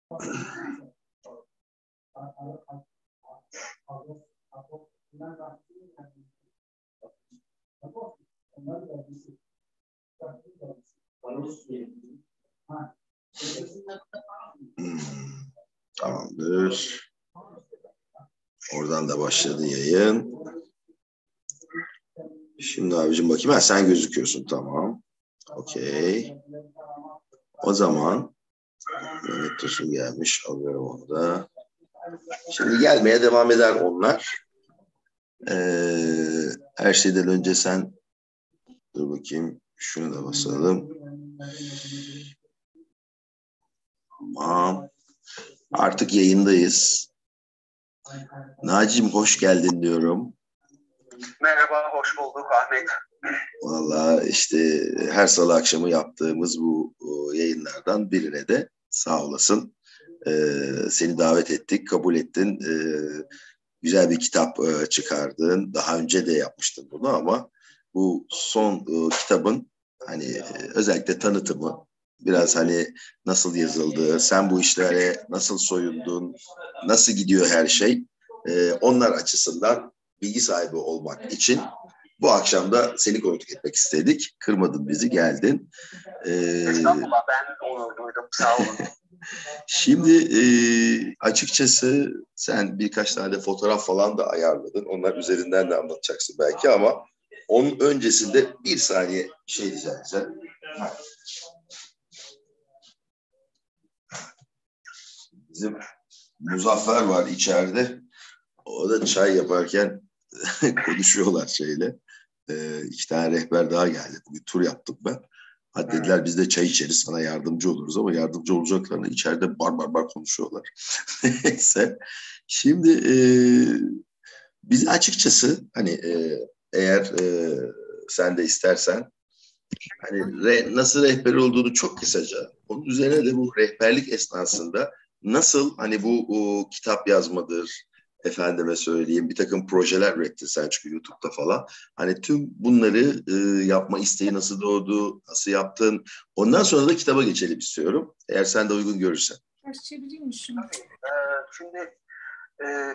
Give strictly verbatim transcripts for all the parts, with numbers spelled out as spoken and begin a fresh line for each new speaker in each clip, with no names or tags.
Hmm, tamamdır. Oradan da başladı yayın. Şimdi abicim bakayım. Ha, sen gözüküyorsun. Tamam. Okey. O zaman Mehmet Tosun gelmiş. Alıyorum onu da. Şimdi gelmeye devam eder onlar. Ee, her şeyden önce sen dur bakayım. Şunu da basalım. Tamam. Artık yayındayız. Naci'm hoş geldin diyorum.
Merhaba, hoş bulduk Ahmet.
Vallahi işte her salı akşamı yaptığımız bu, bu yayınlardan birine de sağ olasın. Ee, seni davet ettik, kabul ettin. Ee, güzel bir kitap e, çıkardın. Daha önce de yapmıştın bunu ama bu son e, kitabın hani e, özellikle tanıtımı, biraz hani nasıl yazıldığı, sen bu işlere nasıl soyundun, nasıl gidiyor her şey, e, onlar açısından bilgi sahibi olmak için bu akşam da seni konuk etmek istedik. Kırmadın bizi, geldin.
Ee, Estağfurullah, ben onu duydum, sağ olun.
Şimdi e, açıkçası sen birkaç tane de fotoğraf falan da ayarladın. Onlar üzerinden de anlatacaksın belki ama onun öncesinde bir saniye şey diyeceğim size. Bizim Muzaffer var içeride. O da çay yaparken konuşuyorlar şeyle. Ee, iki tane rehber daha geldi. Bugün tur yaptım ben. Hadi dediler biz de çay içeriz, sana yardımcı oluruz ama yardımcı olacaklarını içeride bar bar bar konuşuyorlar. Neyse. Şimdi e, biz açıkçası hani e, eğer e, sen de istersen hani re, nasıl rehber olduğunu çok kısaca, onun üzerine de bu rehberlik esnasında nasıl hani bu o, kitap yazmadır, efendime söyleyeyim bir takım projeler ürettin sen çünkü YouTube'da falan. Hani tüm bunları e, yapma isteği nasıl doğdu, nasıl yaptın? Ondan sonra da kitaba geçelim istiyorum. Eğer sen de uygun görürsen.
Tabii, e, şimdi e,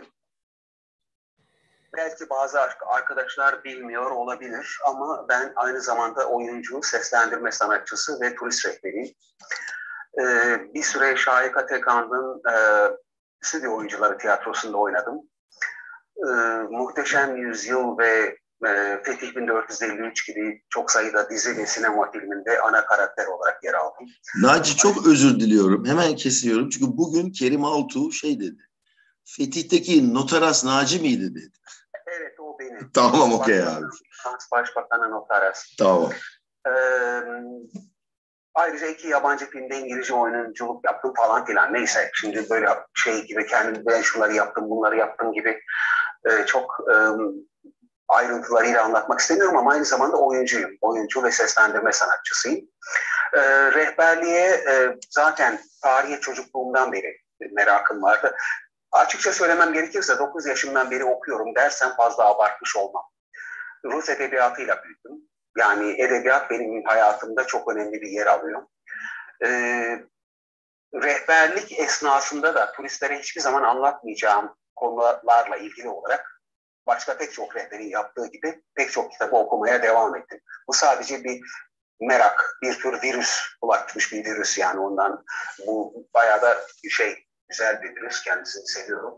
belki bazı arkadaşlar bilmiyor olabilir ama ben aynı zamanda oyuncu, seslendirme sanatçısı ve turist rehberiyim. Ee, bir süre Şahika Tekan'ın e, Stüdyo Oyuncuları Tiyatrosu'nda oynadım. Ee, Muhteşem Yüzyıl ve e, Fetih bin dört yüz elli üç gibi çok sayıda dizi ve sinema filminde ana karakter olarak yer aldım.
Naci çok özür diliyorum. Hemen kesiyorum. Çünkü bugün Kerim Altuğ şey dedi. Fetih'teki Notaras Naci miydi dedi.
Evet, o benim.
Tamam, okey abi.
Başbakanı Notaras.
Tamam.
Ee, Ayrıca iki yabancı filmde İngilizce oyunculuk yaptım falan filan. Neyse şimdi böyle şey gibi kendim ben şunları yaptım bunları yaptım gibi e, çok e, ayrıntılarıyla anlatmak istemiyorum ama aynı zamanda oyuncuyum. Oyuncu ve seslendirme sanatçısıyım. E, rehberliğe e, zaten tarihi çocukluğumdan beri merakım vardı. Açıkça söylemem gerekirse dokuz yaşımdan beri okuyorum dersem fazla abartmış olmam. Rus edebiyatıyla büyüdüm. Yani edebiyat benim hayatımda çok önemli bir yer alıyor. Ee, Rehberlik esnasında da turistlere hiçbir zaman anlatmayacağım konularla ilgili olarak başka pek çok rehberin yaptığı gibi pek çok kitabı okumaya devam ettim. Bu sadece bir merak, bir tür virüs, bulaşmış bir virüs yani ondan. Bu bayağı da şey, güzel bir virüs, kendisini seviyorum.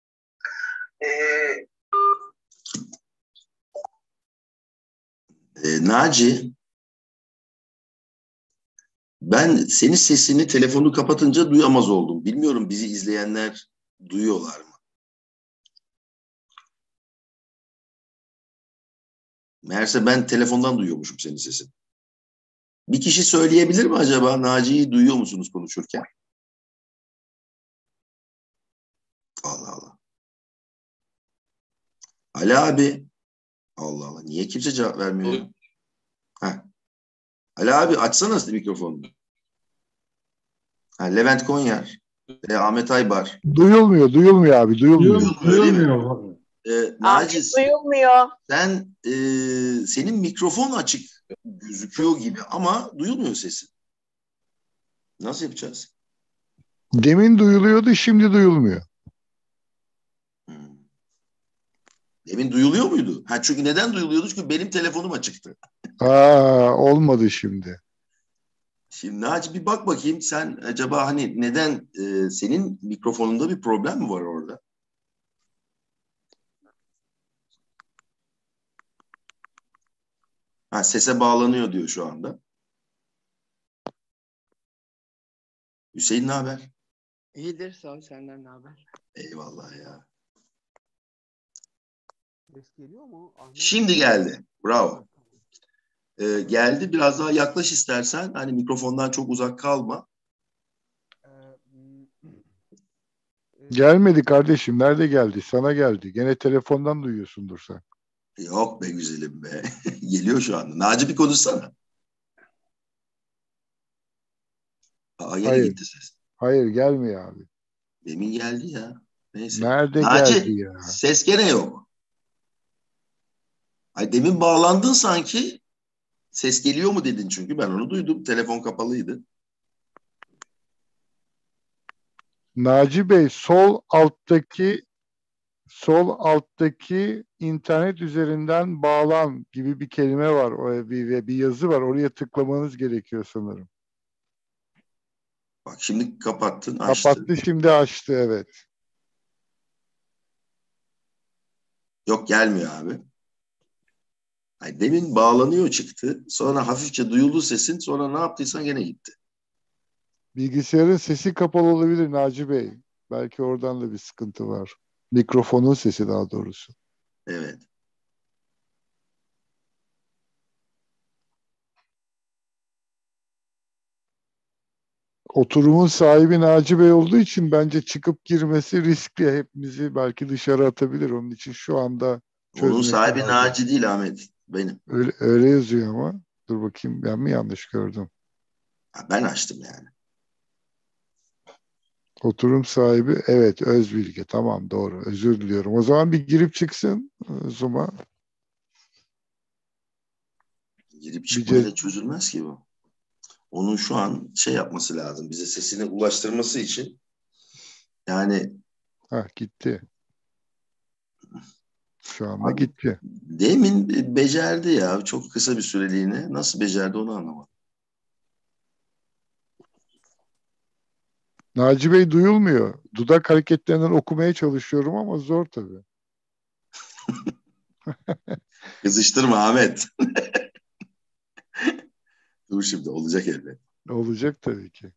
Ee,
E, Naci, ben senin sesini telefonu kapatınca duyamaz oldum. Bilmiyorum bizi izleyenler duyuyorlar mı? Meğerse ben telefondan duyuyormuşum senin sesini. Bir kişi söyleyebilir mi acaba? Naci'yi duyuyor musunuz konuşurken? Allah Allah. Ali abi. Allah Allah. Niye kimse cevap vermiyor? Heh. Ali abi açsana mikrofonunu. Ha, Levent Konyar. E, Ahmet Aybar.
Duyulmuyor, duyulmuyor abi, duyulmuyor.
Duyulmuyor. E, Naci,
duyulmuyor.
sen e, senin mikrofon açık gözüküyor gibi ama duyulmuyor sesin. Nasıl yapacağız?
Demin duyuluyordu, şimdi duyulmuyor.
Hmm. Demin duyuluyor muydu? Ha, çünkü neden duyuluyordu? Çünkü benim telefonum açıktı.
Aa, olmadı şimdi.
Şimdi Naci bir bak bakayım, sen acaba hani neden e, senin mikrofonunda bir problem mi var orada? Ha, sese bağlanıyor diyor şu anda. Hüseyin ne haber?
İyidir, sağ ol. Senden ne haber?
Eyvallah ya.
Ses geliyor mu Ahmet?
Şimdi geldi. Bravo. Ee, geldi. Biraz daha yaklaş istersen. Hani mikrofondan çok uzak kalma.
Ee, hmm, e,
Gelmedi kardeşim. Nerede geldi? Sana geldi. Gene telefondan duyuyorsundur sen.
Yok be güzelim be. Geliyor şu anda. Naci bir konuşsana. Aa, yine
Hayır.
gitti ses.
Hayır, gelmiyor abi.
Demin geldi ya. Neyse.
Nerede geldi
Naci,
ya?
ses gene yok. Ay, demin bağlandın sanki. Ses geliyor mu dedin, çünkü ben onu duydum. Telefon kapalıydı.
Naci Bey, sol alttaki sol alttaki internet üzerinden bağlan gibi bir kelime var. O bir, bir, bir yazı var. Oraya tıklamanız gerekiyor sanırım.
Bak şimdi kapattın, açtın.
Kapattı, şimdi açtı, evet.
Yok, gelmiyor abi. Ay, demin bağlanıyor çıktı. Sonra hafifçe duyuldu sesin. Sonra ne yaptıysan gene gitti.
Bilgisayarın sesi kapalı olabilir Naci Bey. Belki oradan da bir sıkıntı var. Mikrofonun sesi daha doğrusu.
Evet.
Oturumun sahibi Naci Bey olduğu için bence çıkıp girmesi riskli. Hepimizi belki dışarı atabilir. Onun için şu anda
Onun
çözmesi
sahibi
lazım.
Naci değil, Ahmet. Benim.
Öyle, öyle yazıyor ama. Dur bakayım, ben mi yanlış gördüm?
Ha, ben açtım yani.
Oturum sahibi, evet, Özbilge. Tamam, doğru. Özür diliyorum. O zaman bir girip çıksın Zoom'a.
Girip
Bir ce-
çıkmayla çözülmez ki bu. Onun şu an şey yapması lazım. Bize sesini ulaştırması için. Yani
Hah, gitti. Şu anda
abi,
gitti.
demin becerdi ya. Çok kısa bir süreliğine. Nasıl becerdi onu anlamadım.
Naci Bey duyulmuyor. Dudak hareketlerinden okumaya çalışıyorum ama zor tabii.
Kızıştırma Ahmet. Dur şimdi, olacak elbet.
Olacak tabii ki.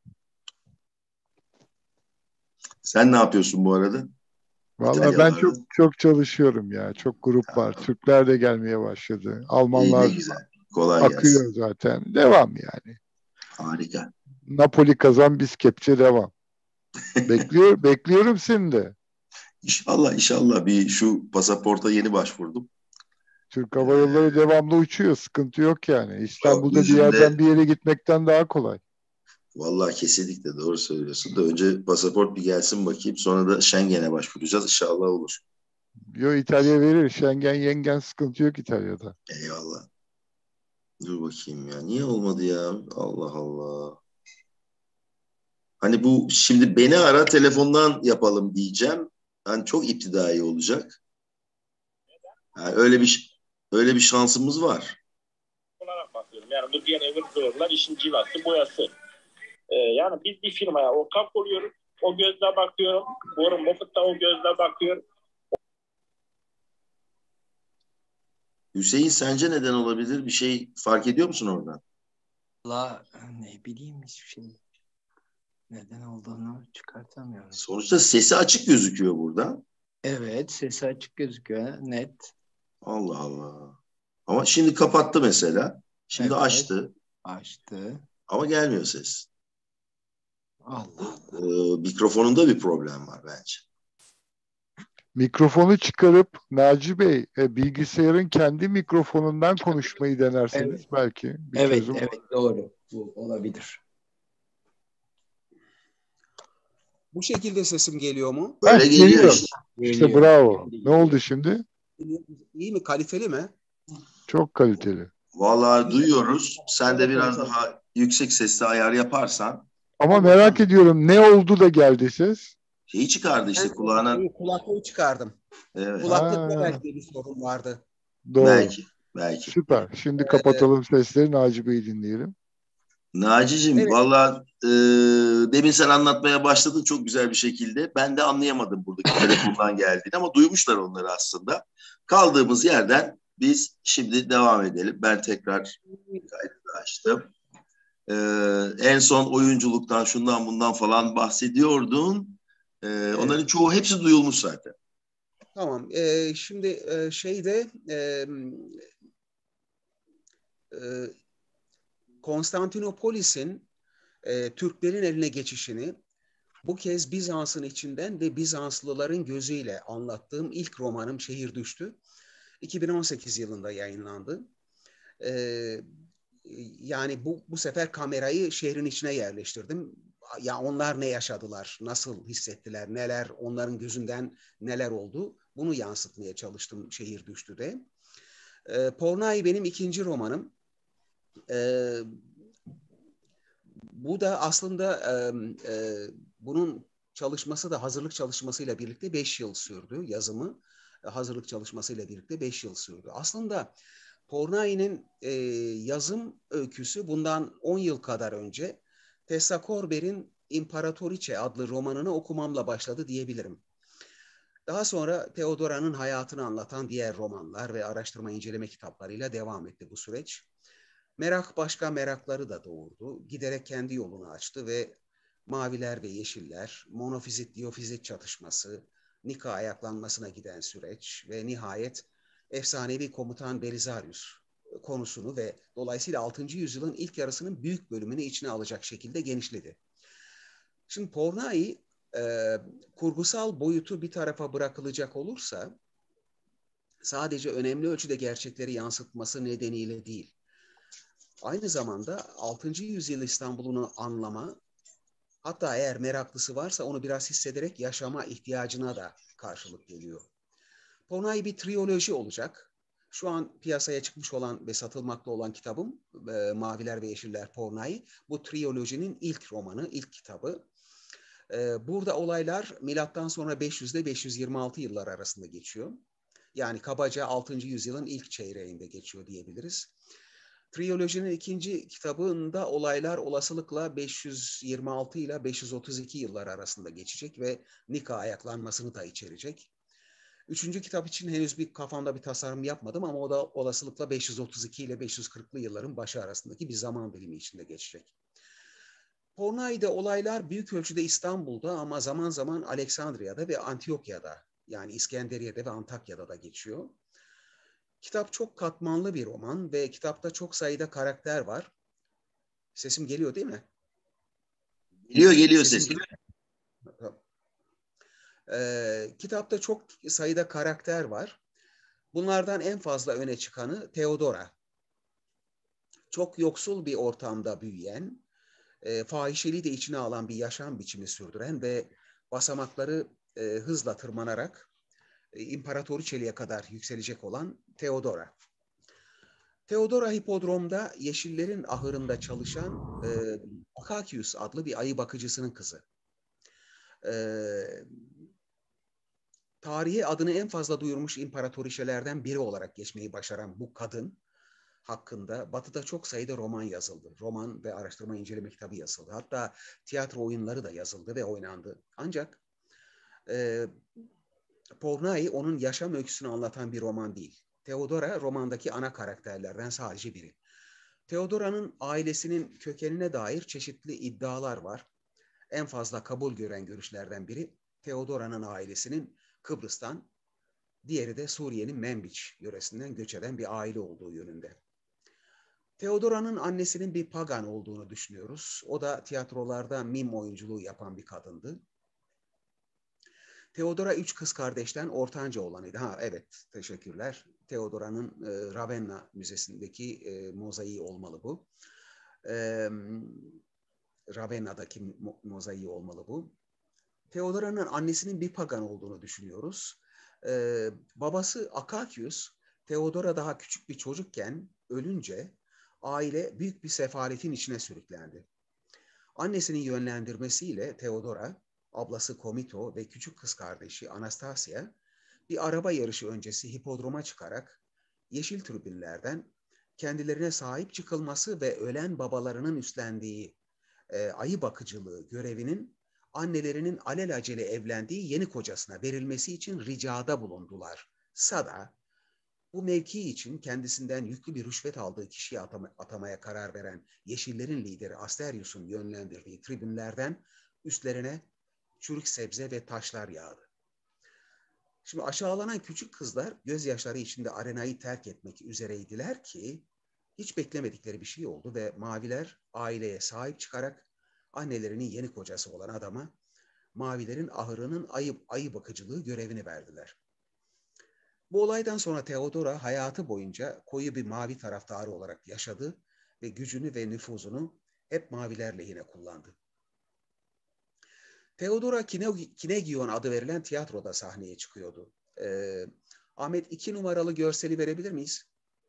Sen ne yapıyorsun bu arada?
Vallahi ben
İtalyalarda.
çok çok çalışıyorum ya. Çok grup var.
Tamam.
Türkler de gelmeye başladı.
İyi, ne
Almanlar
güzel. Kolay gelsin.
akıyor zaten. Devam yani.
Harika.
Napoli kazan, biz kepçe devam. Bekliyor, bekliyorum seni de.
İnşallah inşallah, bir şu pasaporta yeni başvurdum.
Türk
Ee,
Hava Yolları devamlı uçuyor. Sıkıntı yok yani.
Yok,
İstanbul'da bir yerden
yüzünde
bir yere gitmekten daha kolay.
vallahi kesinlikle doğru söylüyorsun da önce pasaport bir gelsin bakayım, sonra da Schengen'e başvuracağız, inşallah olur.
Yo, İtalya verir. Schengen yengen, sıkıntı yok İtalya'da.
Eyvallah. Dur bakayım ya, niye olmadı ya, Allah Allah. Hani bu şimdi beni ara telefondan yapalım diyeceğim. Yani çok iptidai olacak. Yani öyle bir öyle bir şansımız var.
Olarak bakıyorum. Yani bu diğer evir boyalar işin cilası boyası. Ee, yani biz bir firmaya ortak oluyoruz. O gözle bakıyorum. Warren Buffett da o gözle bakıyor.
Hüseyin, sence neden olabilir? Bir şey fark ediyor musun oradan?
La ne bileyim, hiçbir şey neden olduğunu çıkartamıyorum.
Sonuçta sesi açık gözüküyor burada.
Evet, sesi açık gözüküyor, net.
Allah Allah. Ama şimdi kapattı mesela. Şimdi
Evet.
açtı.
Açtı.
Ama gelmiyor ses.
Allah
Ee,
Allah.
mikrofonunda bir problem var bence.
Mikrofonu çıkarıp Naci Bey, e, bilgisayarın kendi mikrofonundan konuşmayı denerseniz
Evet.
belki bir
Evet,
çözüm.
evet, doğru. Bu olabilir.
Bu şekilde sesim geliyor mu?
Böyle
Heh,
geliyor
geliyor.
işte.
İşte
Geliyor.
bravo.
Şimdi
Ne oldu
geliyor.
şimdi?
İyi mi? Kaliteli mi?
Çok kaliteli.
Vallahi
Güzel.
duyuyoruz. Sen de
Şöyle
biraz
konuşalım.
daha yüksek sesle ayar yaparsan.
Ama
Tamam,
merak
tamam.
ediyorum, ne oldu da geldi ses?
Şeyi çıkardı işte
Ben
kulağına.
şeyi, kulaklığı çıkardım.
Evet.
Kulaklıkta
Ha,
belki bir sorun vardı.
doğru.
Belki. Belki.
Süper. Şimdi
Ee,
kapatalım sesleri, Naci Bey'i dinleyelim.
Naci'cim
evet.
valla e, demin sen anlatmaya başladın çok güzel bir şekilde. Ben de anlayamadım buradaki telefondan geldiğini ama duymuşlar onları aslında. Kaldığımız yerden biz şimdi devam edelim. Ben tekrar kaydını açtım. E, En son oyunculuktan şundan bundan falan bahsediyordun. E,
Evet.
onların çoğu hepsi duyulmuş zaten.
Tamam. Ee, şimdi e, şeyde e, e, Konstantinopolis'in e, Türklerin eline geçişini bu kez Bizans'ın içinden ve Bizanslıların gözüyle anlattığım ilk romanım Şehir Düştü. iki bin on sekiz yılında yayınlandı. Ee, Yani bu, bu sefer kamerayı şehrin içine yerleştirdim. Ya onlar ne yaşadılar, nasıl hissettiler, neler, onların gözünden neler oldu, bunu yansıtmaya çalıştım Şehir Düştü'de. Ee, Pornay benim ikinci romanım. Ee, Bu da aslında e, e, bunun çalışması da hazırlık çalışmasıyla birlikte beş yıl sürdü. Yazımı hazırlık çalışmasıyla birlikte beş yıl sürdü. Aslında Pornay'ın e, yazım öyküsü bundan on yıl kadar önce Tessa Korber'in İmparatoriçe adlı romanını okumamla başladı diyebilirim. Daha sonra Theodora'nın hayatını anlatan diğer romanlar ve araştırma inceleme kitaplarıyla devam etti bu süreç. Merak başka merakları da doğurdu. Giderek kendi yolunu açtı ve maviler ve yeşiller, monofizit diyofizit çatışması, Nika ayaklanmasına giden süreç ve nihayet efsanevi komutan Belisarius konusunu ve dolayısıyla altıncı yüzyılın ilk yarısının büyük bölümünü içine alacak şekilde genişledi. Şimdi Pornai e, kurgusal boyutu bir tarafa bırakılacak olursa sadece önemli ölçüde gerçekleri yansıtması nedeniyle değil, aynı zamanda altıncı yüzyıl İstanbul'unu anlama, hatta eğer meraklısı varsa onu biraz hissederek yaşama ihtiyacına da karşılık geliyor. Pornay bir triyoloji olacak. Şu an piyasaya çıkmış olan ve satılmakta olan kitabım e, Maviler ve Yeşiller Pornay. Bu triyolojinin ilk romanı, ilk kitabı. E, burada olaylar milattan sonra beş yüz ile beş yüz yirmi altı yıllar arasında geçiyor. Yani kabaca altıncı yüzyılın ilk çeyreğinde geçiyor diyebiliriz. Triyolojinin ikinci kitabında olaylar olasılıkla beş yüz yirmi altı ile beş yüz otuz iki yıllar arasında geçecek ve Nika ayaklanmasını da içerecek. Üçüncü kitap için henüz bir kafamda bir tasarım yapmadım ama o da olasılıkla beş yüz otuz iki ile beş yüz kırklı yılların başı arasındaki bir zaman dilimi içinde geçecek. Pornay'da olaylar büyük ölçüde İstanbul'da ama zaman zaman Aleksandriya'da ve Antiokya'da, yani İskenderiye'de ve Antakya'da da geçiyor. Kitap çok katmanlı bir roman ve kitapta çok sayıda karakter var. Sesim geliyor değil mi?
Geliyor geliyor
Sesim
ses.
geliyor. Ee, kitapta çok sayıda karakter var. Bunlardan en fazla öne çıkanı Theodora. Çok yoksul bir ortamda büyüyen, e, fahişeliği de içine alan bir yaşam biçimi sürdüren ve basamakları e, hızla tırmanarak e, imparatoriçeliğe kadar yükselecek olan Theodora. Theodora Hipodrom'da Yeşillerin ahırında çalışan e, Akakius adlı bir ayı bakıcısının kızı. E, Tarihe adını en fazla duyurmuş imparatoriçelerden biri olarak geçmeyi başaran bu kadın hakkında Batı'da çok sayıda roman yazıldı. Roman ve araştırma inceleme kitabı yazıldı. Hatta tiyatro oyunları da yazıldı ve oynandı. Ancak e, Pornai onun yaşam öyküsünü anlatan bir roman değil. Theodora romandaki ana karakterlerden sadece biri. Theodora'nın ailesinin kökenine dair çeşitli iddialar var. En fazla kabul gören görüşlerden biri Theodora'nın ailesinin Kıbrıs'tan, diğeri de Suriye'nin Menbiç yöresinden göç eden bir aile olduğu yönünde. Theodora'nın annesinin bir pagan olduğunu düşünüyoruz. O da tiyatrolarda mim oyunculuğu yapan bir kadındı. Theodora üç kız kardeşten ortanca olanıydı. Ha evet, teşekkürler. Theodora'nın e, Ravenna Müzesi'ndeki e, mozaiği olmalı bu. E, Ravenna'daki mo- mozaiği olmalı bu. Theodora'nın annesinin bir pagan olduğunu düşünüyoruz. Ee, babası Akakius, Theodora daha küçük bir çocukken ölünce aile büyük bir sefaletin içine sürüklendi. Annesinin yönlendirmesiyle Theodora, ablası Komito ve küçük kız kardeşi Anastasia bir araba yarışı öncesi hipodroma çıkarak yeşil tribünlerden kendilerine sahip çıkılması ve ölen babalarının üstlendiği e, ayı bakıcılığı görevinin annelerinin alelacele evlendiği yeni kocasına verilmesi için ricada bulundular. Sada, bu mevki için kendisinden yüklü bir rüşvet aldığı kişiyi atama, atamaya karar veren Yeşillerin lideri Asterius'un yönlendirdiği tribünlerden üstlerine çürük sebze ve taşlar yağdı. Şimdi aşağılanan küçük kızlar gözyaşları içinde arenayı terk etmek üzereydiler ki hiç beklemedikleri bir şey oldu ve maviler aileye sahip çıkarak annelerinin yeni kocası olan adama mavilerin ahırının ayı, ayı bakıcılığı görevini verdiler. Bu olaydan sonra Theodora hayatı boyunca koyu bir mavi taraftarı olarak yaşadı ve gücünü ve nüfuzunu hep maviler lehine kullandı. Theodora Kinegion adı verilen tiyatroda sahneye çıkıyordu. Ee, Ahmet iki numaralı görseli verebilir miyiz?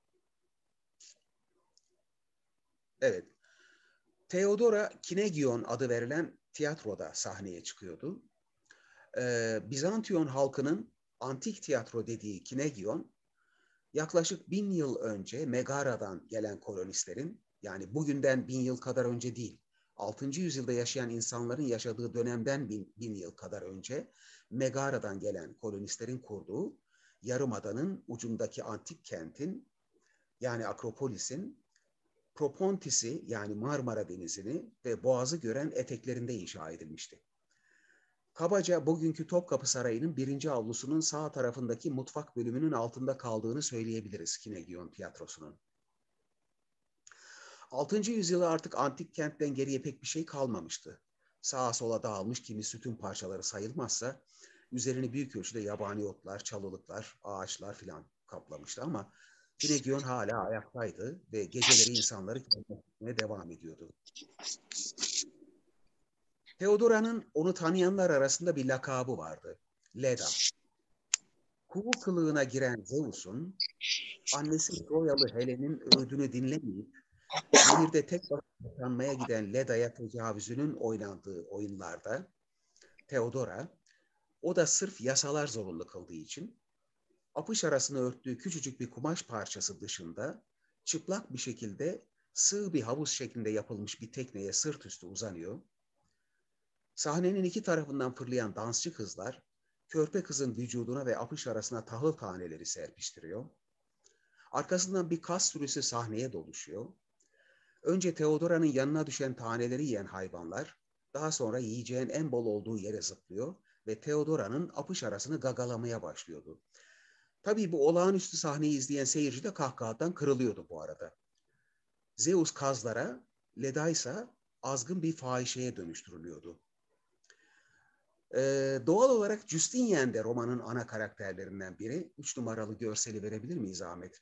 Evet. Theodora Kinegion adı verilen tiyatroda sahneye çıkıyordu. Ee, Bizantiyon halkının antik tiyatro dediği Kinegion, yaklaşık bin yıl önce Megara'dan gelen kolonistlerin, yani bugünden bin yıl kadar önce değil, altıncı yüzyılda yaşayan insanların yaşadığı dönemden bin, bin yıl kadar önce Megara'dan gelen kolonistlerin kurduğu Yarımada'nın ucundaki antik kentin, yani Akropolis'in Propontis'i, yani Marmara Denizi'ni ve Boğaz'ı gören eteklerinde inşa edilmişti. Kabaca bugünkü Topkapı Sarayı'nın birinci avlusunun sağ tarafındaki mutfak bölümünün altında kaldığını söyleyebiliriz Kinegion tiyatrosunun. altıncı yüzyılda artık antik kentten geriye pek bir şey kalmamıştı. Sağa sola dağılmış kimi sütun parçaları sayılmazsa üzerini büyük ölçüde yabani otlar, çalılıklar, ağaçlar filan kaplamıştı ama Kinegion hala ayaktaydı ve geceleri insanları keşfetmeye devam ediyordu. Theodora'nın onu tanıyanlar arasında bir lakabı vardı. Leda. Kuğu kılığına giren Zeus'un annesi Troyalı Helen'in öğüdünü dinlemeyip nehirde tek başına yaşanmaya giden Leda'ya tecavüzünün oynandığı oyunlarda Theodora, o da sırf yasalar zorunlu kıldığı için apış arasını örttüğü küçücük bir kumaş parçası dışında çıplak bir şekilde sığ bir havuz şeklinde yapılmış bir tekneye sırt üstü uzanıyor. Sahnenin iki tarafından fırlayan dansçı kızlar körpe kızın vücuduna ve apış arasına tahıl taneleri serpiştiriyor. Arkasından bir kas sürüsü sahneye doluşuyor. Önce Theodora'nın yanına düşen taneleri yiyen hayvanlar, daha sonra yiyeceğin en bol olduğu yere zıplıyor ve Theodora'nın apış arasını gagalamaya başlıyordu. Tabii bu olağanüstü sahneyi izleyen seyirci de kahkahadan kırılıyordu bu arada. Zeus kazlara, Leda ise azgın bir fahişeye dönüştürülüyordu. Ee, doğal olarak Justinian de romanın ana karakterlerinden biri. Üç numaralı görseli verebilir miyiz Ahmet?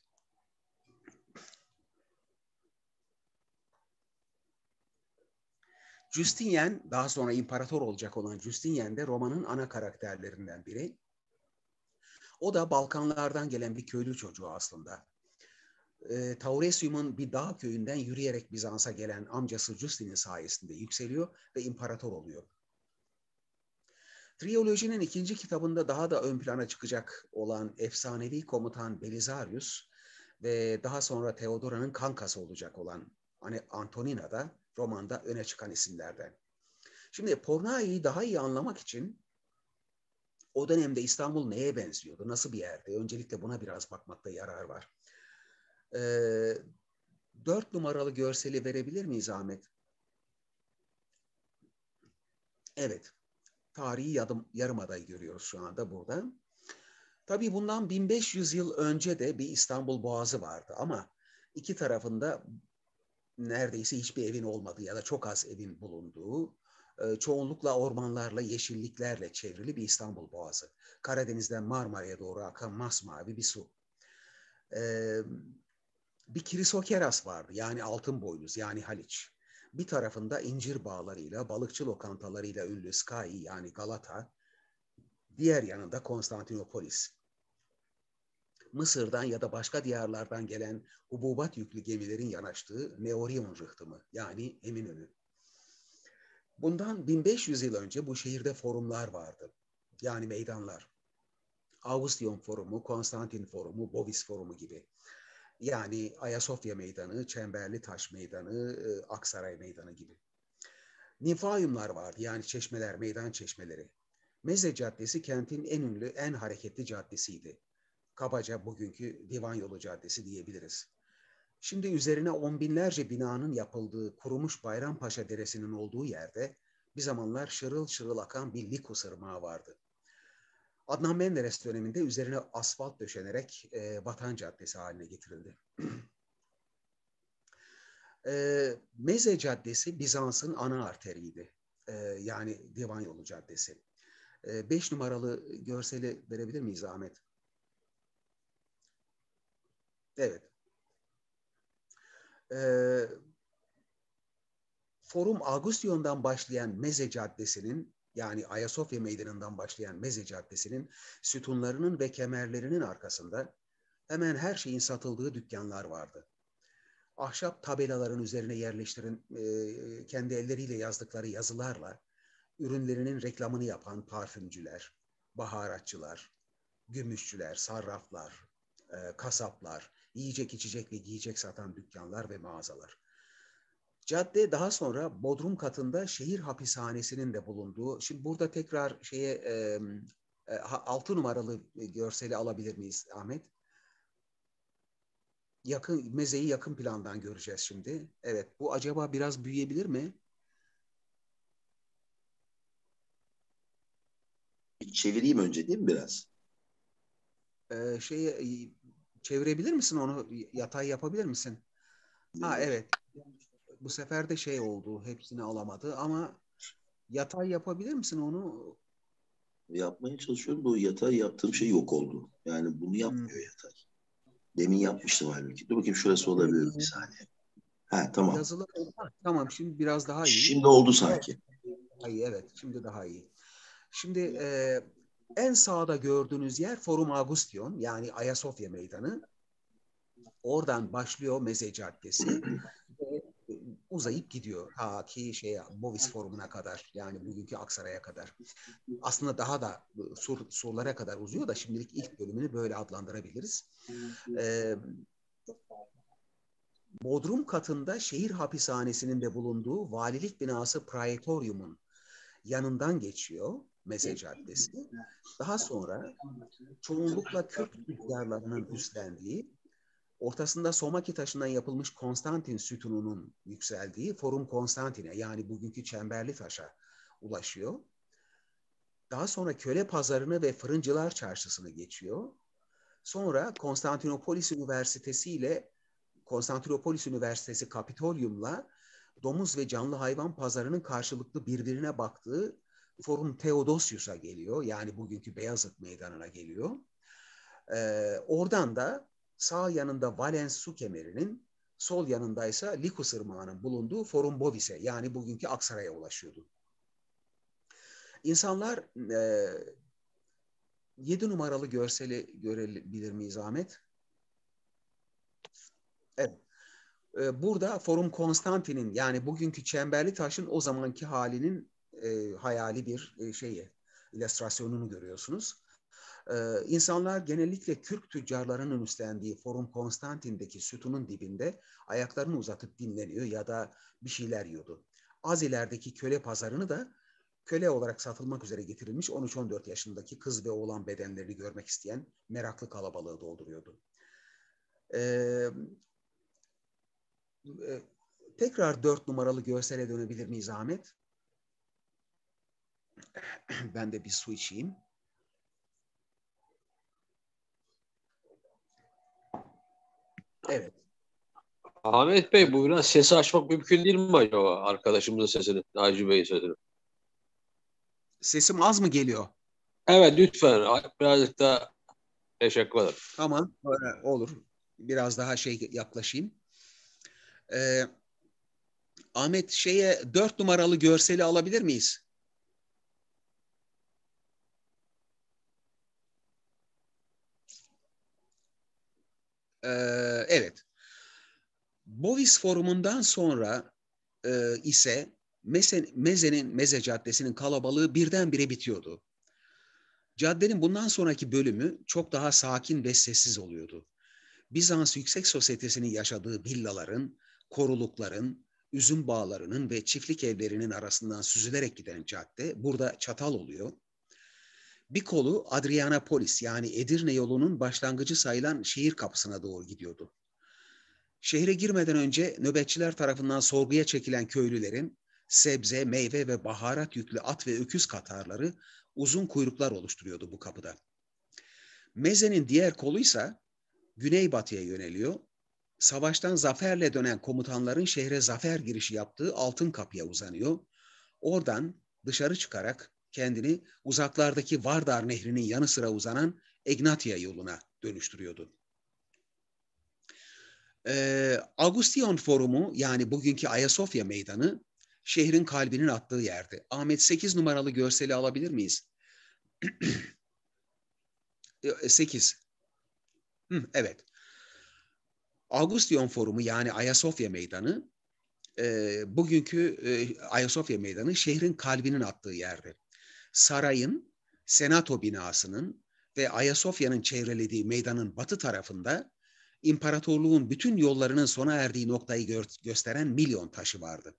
Justinian, daha sonra imparator olacak olan Justinian de romanın ana karakterlerinden biri. O da Balkanlardan gelen bir köylü çocuğu aslında. E, Tauresium'un bir dağ köyünden yürüyerek Bizans'a gelen amcası Justin'in sayesinde yükseliyor ve imparator oluyor. Triyolojinin ikinci kitabında daha da ön plana çıkacak olan efsanevi komutan Belisarius ve daha sonra Theodora'nın kankası olacak olan Antonina da romanda öne çıkan isimlerden. Şimdi Pornai'yi daha iyi anlamak için o dönemde İstanbul neye benziyordu, nasıl bir yerde? Öncelikle buna biraz bakmakta yarar var. Ee, dört numaralı görseli verebilir miyiz Ahmet? Evet. Tarihi yarım, yarımadayı görüyoruz şu anda burada. Tabii bundan bin beş yüz yıl önce de bir İstanbul Boğazı vardı ama iki tarafında neredeyse hiçbir evin olmadığı ya da çok az evin bulunduğu, çoğunlukla ormanlarla, yeşilliklerle çevrili bir İstanbul Boğazı. Karadeniz'den Marmara'ya doğru akan masmavi bir su. Ee, bir Kirisokeras vardı, yani altın boynuz, yani Haliç. Bir tarafında incir bağlarıyla, balıkçı lokantalarıyla ünlü Skai, yani Galata. Diğer yanında Konstantinopolis. Mısır'dan ya da başka diyarlardan gelen hububat yüklü gemilerin yanaştığı Meorion rıhtımı, yani Eminönü. Bundan bin beş yüz yıl önce bu şehirde forumlar vardı. Yani meydanlar. Avustion Forumu, Konstantin Forumu, Bovis Forumu gibi. Yani Ayasofya Meydanı, Çemberli Taş Meydanı, Aksaray Meydanı gibi. Nifayumlar vardı, yani çeşmeler, meydan çeşmeleri. Meze Caddesi kentin en ünlü, en hareketli caddesiydi. Kabaca bugünkü Divan Yolu Caddesi diyebiliriz. Şimdi üzerine on binlerce binanın yapıldığı kurumuş Bayrampaşa Deresi'nin olduğu yerde bir zamanlar şırıl şırıl akan bir Likus ırmağı vardı. Adnan Menderes döneminde üzerine asfalt döşenerek e, Vatan Caddesi haline getirildi. e, Meze Caddesi Bizans'ın ana arteriydi. E, yani Divan Yolu Caddesi. E, beş numaralı görseli verebilir miyiz Ahmet? Evet. E, Forum Augustion'dan başlayan Meze Caddesi'nin, yani Ayasofya Meydanı'ndan başlayan Meze Caddesi'nin sütunlarının ve kemerlerinin arkasında hemen her şeyin satıldığı dükkanlar vardı. Ahşap tabelaların üzerine yerleştirin, e, kendi elleriyle yazdıkları yazılarla ürünlerinin reklamını yapan parfümcüler, baharatçılar, gümüşçüler, sarraflar, e, kasaplar, yiyecek içecek ve giyecek satan dükkanlar ve mağazalar. Cadde daha sonra bodrum katında şehir hapishanesinin de bulunduğu, şimdi burada tekrar şeye e, e, altı numaralı görseli alabilir miyiz Ahmet? Yakın, mezeyi yakın plandan göreceğiz şimdi. Evet, bu acaba biraz büyüyebilir mi?
Çevireyim önce değil mi biraz?
Ee, şeyi çevirebilir misin onu? Yatay yapabilir misin? Ha evet. Bu sefer de şey oldu. Hepsini alamadı ama yatay yapabilir misin onu?
Yapmaya çalışıyorum da o yatay yaptığım şey yok oldu. Yani bunu yapmıyor hmm. yatay. Demin yapmıştım halbuki. Dur bakayım şurası olabilir bir saniye. Ha tamam.
Yazılar ha, tamam şimdi biraz daha iyi.
Şimdi oldu sanki.
Daha iyi, evet şimdi daha iyi. Şimdi e, en sağda gördüğünüz yer Forum Augustion, yani Ayasofya Meydanı. Oradan başlıyor Meze Caddesi ve uzayıp gidiyor ta ki şeye Bovis Forumu'na kadar, yani bugünkü Aksaray'a kadar. Aslında daha da sur, surlara kadar uzuyor da şimdilik ilk bölümünü böyle adlandırabiliriz. Ee, Bodrum katında şehir hapishanesinin de bulunduğu valilik binası Praetorium'un yanından geçiyor Meze Caddesi. Daha sonra çoğunlukla Kürt tüccarlarının üstlendiği, ortasında Somaki taşından yapılmış Konstantin sütununun yükseldiği Forum Konstantin'e, yani bugünkü Çemberli Taş'a ulaşıyor. Daha sonra Köle Pazarı'nı ve Fırıncılar Çarşısı'nı geçiyor. Sonra Konstantinopolis Üniversitesi ile Konstantinopolis Üniversitesi Kapitolyum'la domuz ve canlı hayvan pazarının karşılıklı birbirine baktığı Forum Theodosius'a geliyor. Yani bugünkü Beyazıt Meydanı'na geliyor. Ee, oradan da sağ yanında Valens su kemerinin, sol yanındaysa Likus Irmağı'nın bulunduğu Forum Bovis'e, yani bugünkü Aksaray'a ulaşıyordu. İnsanlar e, yedi numaralı görseli görebilir miyiz Ahmet? Evet. E, burada Forum Konstantin'in, yani bugünkü Çemberli Taş'ın o zamanki halinin e, hayali bir e, şeyi, illüstrasyonunu görüyorsunuz. Ee, insanlar genellikle Kürk tüccarlarının üstlendiği Forum Konstantin'deki sütunun dibinde ayaklarını uzatıp dinleniyor ya da bir şeyler yiyordu. Az ilerideki köle pazarını da köle olarak satılmak üzere getirilmiş on üç on dört yaşındaki kız ve oğlan bedenlerini görmek isteyen meraklı kalabalığı dolduruyordu. Ee, e, tekrar dört numaralı görsele dönebilir miyiz Ahmet? Ben de bir su içeyim. Evet.
Ahmet Bey, bu biraz sesi açmak mümkün değil mi acaba? Arkadaşımızın sesini, Naci Bey'in sesini.
Sesim az mı geliyor?
Evet, lütfen birazcık daha teşekkür ederim.
Tamam, olur. Biraz daha şey yaklaşayım. Ee, Ahmet, şeye dört numaralı görseli alabilir miyiz? Ee, evet. Bovis Forumu'ndan sonra e, ise Meze, Meze'nin, Meze Caddesi'nin kalabalığı birdenbire bitiyordu. Caddenin bundan sonraki bölümü çok daha sakin ve sessiz oluyordu. Bizans yüksek sosyetesinin yaşadığı villaların, korulukların, üzüm bağlarının ve çiftlik evlerinin arasından süzülerek giden cadde burada çatal oluyor. Bir kolu Adrianapolis yani Edirne yolunun başlangıcı sayılan şehir kapısına doğru gidiyordu. Şehre girmeden önce nöbetçiler tarafından sorguya çekilen köylülerin sebze, meyve ve baharat yüklü at ve öküz katarları uzun kuyruklar oluşturuyordu bu kapıda. Meze'nin diğer koluysa güneybatıya yöneliyor. Savaştan zaferle dönen komutanların şehre zafer girişi yaptığı altın kapıya uzanıyor. Oradan dışarı çıkarak kendini uzaklardaki Vardar Nehri'nin yanı sıra uzanan Egnatia yoluna dönüştürüyordu. Ee, Augustion Forumu yani bugünkü Ayasofya Meydanı şehrin kalbinin attığı yerdi. Ahmet sekiz numaralı görseli alabilir miyiz? sekiz. Hı, evet. Augustion Forumu yani Ayasofya Meydanı e, bugünkü e, Ayasofya Meydanı şehrin kalbinin attığı yerdi. Sarayın, senato binasının ve Ayasofya'nın çevrelediği meydanın batı tarafında imparatorluğun bütün yollarının sona erdiği noktayı gö- gösteren milyon taşı vardı.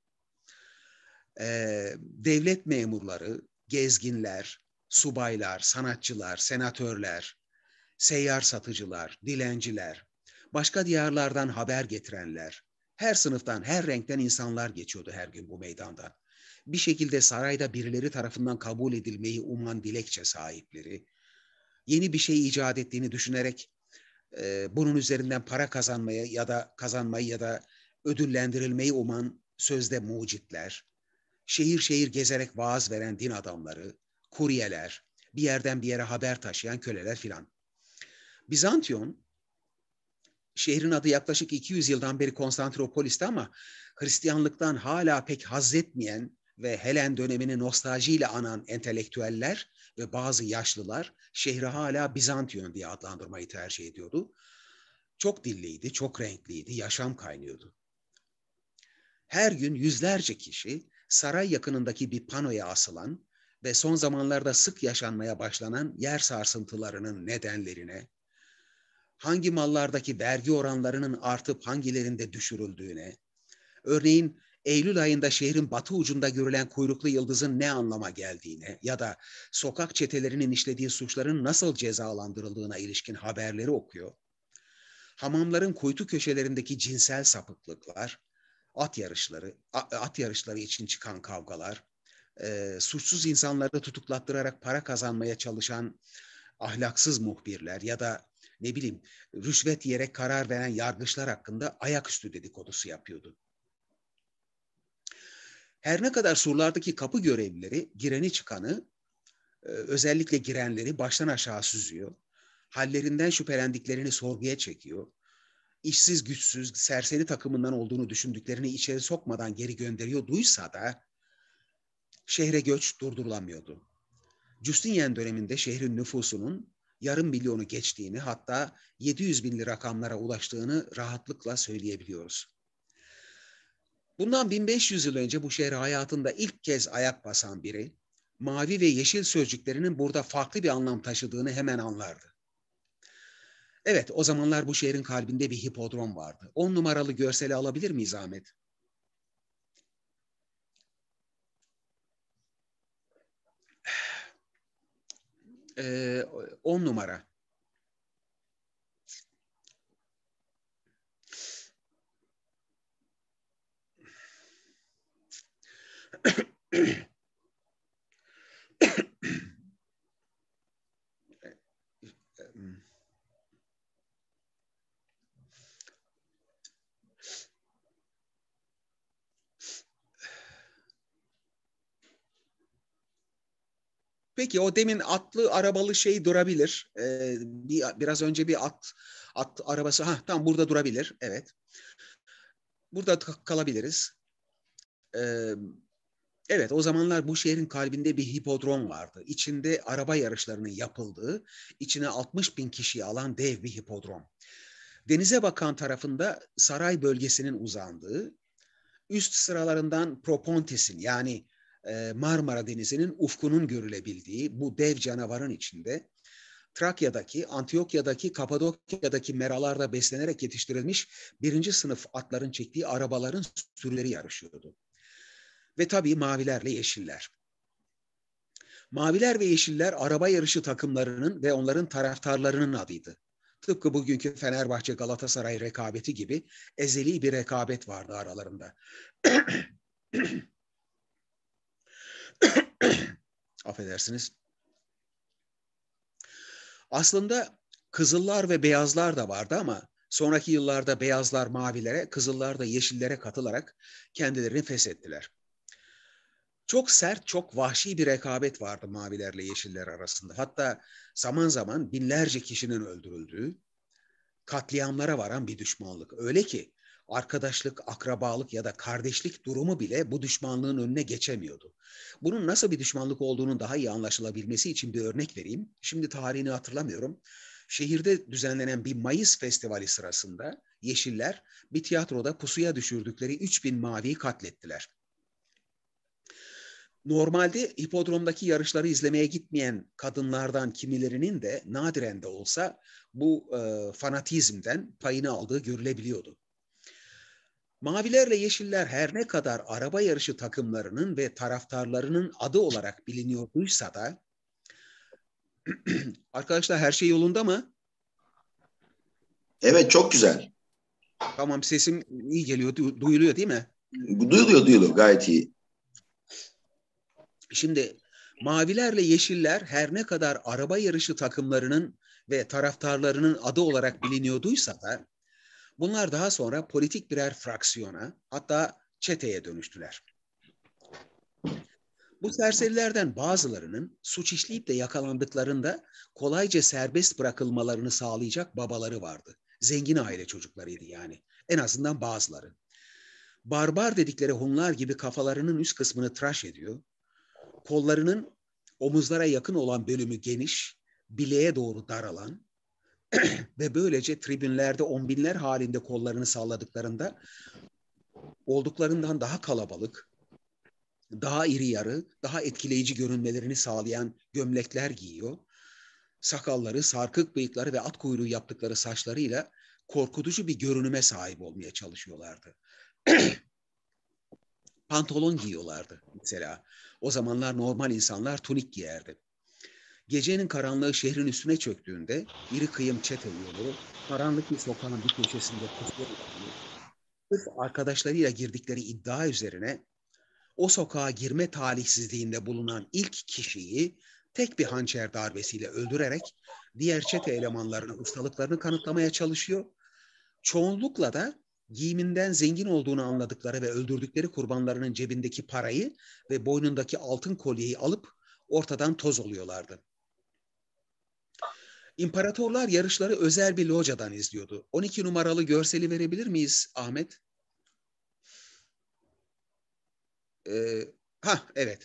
Ee, devlet memurları, gezginler, subaylar, sanatçılar, senatörler, seyyar satıcılar, dilenciler, başka diyarlardan haber getirenler, her sınıftan, her renkten insanlar geçiyordu her gün bu meydanda. Bir şekilde sarayda birileri tarafından kabul edilmeyi uman dilekçe sahipleri, yeni bir şey icat ettiğini düşünerek e, bunun üzerinden para kazanmaya ya da kazanmayı ya da ödüllendirilmeyi uman sözde mucitler, şehir şehir gezerek vaaz veren din adamları, kuryeler, bir yerden bir yere haber taşıyan köleler filan. Bizantiyon, şehrin adı yaklaşık iki yüz yıldan beri Konstantinopolis'ti ama Hristiyanlıktan hala pek haz etmeyen ve Helen dönemini nostaljiyle anan entelektüeller ve bazı yaşlılar şehri hala Bizantiyon diye adlandırmayı tercih ediyordu. Çok dilliydi, çok renkliydi, yaşam kaynıyordu. Her gün yüzlerce kişi saray yakınındaki bir panoya asılan ve son zamanlarda sık yaşanmaya başlanan yer sarsıntılarının nedenlerine, hangi mallardaki vergi oranlarının artıp hangilerinde düşürüldüğüne, örneğin Eylül ayında şehrin batı ucunda görülen kuyruklu yıldızın ne anlama geldiğine ya da sokak çetelerinin işlediği suçların nasıl cezalandırıldığına ilişkin haberleri okuyor. Hamamların kuytu köşelerindeki cinsel sapıklıklar, at yarışları, at yarışları için çıkan kavgalar, e, suçsuz insanları tutuklattırarak para kazanmaya çalışan ahlaksız muhbirler ya da ne bileyim rüşvet yiyerek karar veren yargıçlar hakkında ayaküstü dedikodusu yapıyordu. Her ne kadar surlardaki kapı görevlileri gireni çıkanı, özellikle girenleri baştan aşağı süzüyor, hallerinden şüphelendiklerini sorguya çekiyor, işsiz güçsüz serseri takımından olduğunu düşündüklerini içeri sokmadan geri gönderiyor,duysa da şehre göç durdurulamıyordu. Justinian döneminde şehrin nüfusunun yarım milyonu geçtiğini, hatta yedi yüz binli rakamlara ulaştığını rahatlıkla söyleyebiliyoruz. Bundan bin beş yüz yıl önce bu şehre hayatında ilk kez ayak basan biri, mavi ve yeşil sözcüklerinin burada farklı bir anlam taşıdığını hemen anlardı. Evet, o zamanlar bu şehrin kalbinde bir hipodrom vardı. On numaralı görseli alabilir miyiz Ahmet? Ee, on numara. Peki o demin atlı arabalı şey durabilir. Ee, bir, biraz önce bir at at arabası ha tam burada durabilir. Evet. Burada kalabiliriz. Ee, evet o zamanlar bu şehrin kalbinde bir hipodrom vardı. İçinde araba yarışlarının yapıldığı, içine altmış bin kişiyi alan dev bir hipodrom. Denize bakan tarafında saray bölgesinin uzandığı, Üst sıralarından Propontis'in yani e, Marmara Denizi'nin ufkunun görülebildiği bu dev canavarın içinde Trakya'daki, Antiokya'daki, Kapadokya'daki meralarda beslenerek yetiştirilmiş birinci sınıf atların çektiği arabaların sürüleri yarışıyordu. Ve tabii mavilerle yeşiller. Maviler ve yeşiller araba yarışı takımlarının ve onların taraftarlarının adıydı. Tıpkı bugünkü Fenerbahçe Galatasaray rekabeti gibi ezeli bir rekabet vardı aralarında. Affedersiniz. Aslında kızıllar ve beyazlar da vardı ama sonraki yıllarda beyazlar mavilere, kızıllar da yeşillere katılarak kendilerini feshettiler. Çok sert, çok vahşi bir rekabet vardı mavilerle yeşiller arasında. Hatta zaman zaman binlerce kişinin öldürüldüğü, katliamlara varan bir düşmanlık. Öyle ki arkadaşlık, akrabalık ya da kardeşlik durumu bile bu düşmanlığın önüne geçemiyordu. Bunun nasıl bir düşmanlık olduğunun daha iyi anlaşılabilmesi için bir örnek vereyim. Şimdi tarihini hatırlamıyorum. Şehirde düzenlenen bir Mayıs festivali sırasında yeşiller bir tiyatroda pusuya düşürdükleri üç bin maviyi katlettiler. Normalde hipodromdaki yarışları izlemeye gitmeyen kadınlardan kimilerinin de nadiren de olsa bu e, fanatizmden payını aldığı görülebiliyordu. Mavilerle yeşiller her ne kadar araba yarışı takımlarının ve taraftarlarının adı olarak biliniyorduysa da arkadaşlar her şey yolunda mı?
Evet, çok güzel.
Tamam, sesim iyi geliyor, du- duyuluyor değil mi?
Duyuluyor, duyuluyor. Gayet iyi.
Şimdi mavilerle yeşiller her ne kadar araba yarışı takımlarının ve taraftarlarının adı olarak biliniyorduysa da bunlar daha sonra politik birer fraksiyona, hatta çeteye dönüştüler. Bu serserilerden bazılarının suç işleyip de yakalandıklarında kolayca serbest bırakılmalarını sağlayacak babaları vardı. Zengin aile çocuklarıydı yani. En azından bazıları. Barbar dedikleri Hunlar gibi kafalarının üst kısmını tıraş ediyor. Kollarının omuzlara yakın olan bölümü geniş, bileğe doğru daralan ve böylece tribünlerde on binler halinde kollarını salladıklarında olduklarından daha kalabalık, daha iri yarı, daha etkileyici görünmelerini sağlayan gömlekler giyiyor. Sakalları, sarkık bıyıkları ve at kuyruğu yaptıkları saçlarıyla korkutucu bir görünüme sahip olmaya çalışıyorlardı. Pantolon giyiyorlardı mesela. O zamanlar normal insanlar tunik giyerdi. Gecenin karanlığı şehrin üstüne çöktüğünde iri kıyım çete yolu karanlık bir sokağın bir köşesinde pusuyordu. Sırf arkadaşlarıyla girdikleri iddia üzerine o sokağa girme talihsizliğinde bulunan ilk kişiyi tek bir hançer darbesiyle öldürerek diğer çete elemanlarına ustalıklarını kanıtlamaya çalışıyor. Çoğunlukla da giyiminden zengin olduğunu anladıkları ve öldürdükleri kurbanlarının cebindeki parayı ve boynundaki altın kolyeyi alıp ortadan toz oluyorlardı. İmparatorlar yarışları özel bir locadan izliyordu. on iki numaralı görseli verebilir miyiz Ahmet? Ee, ha evet.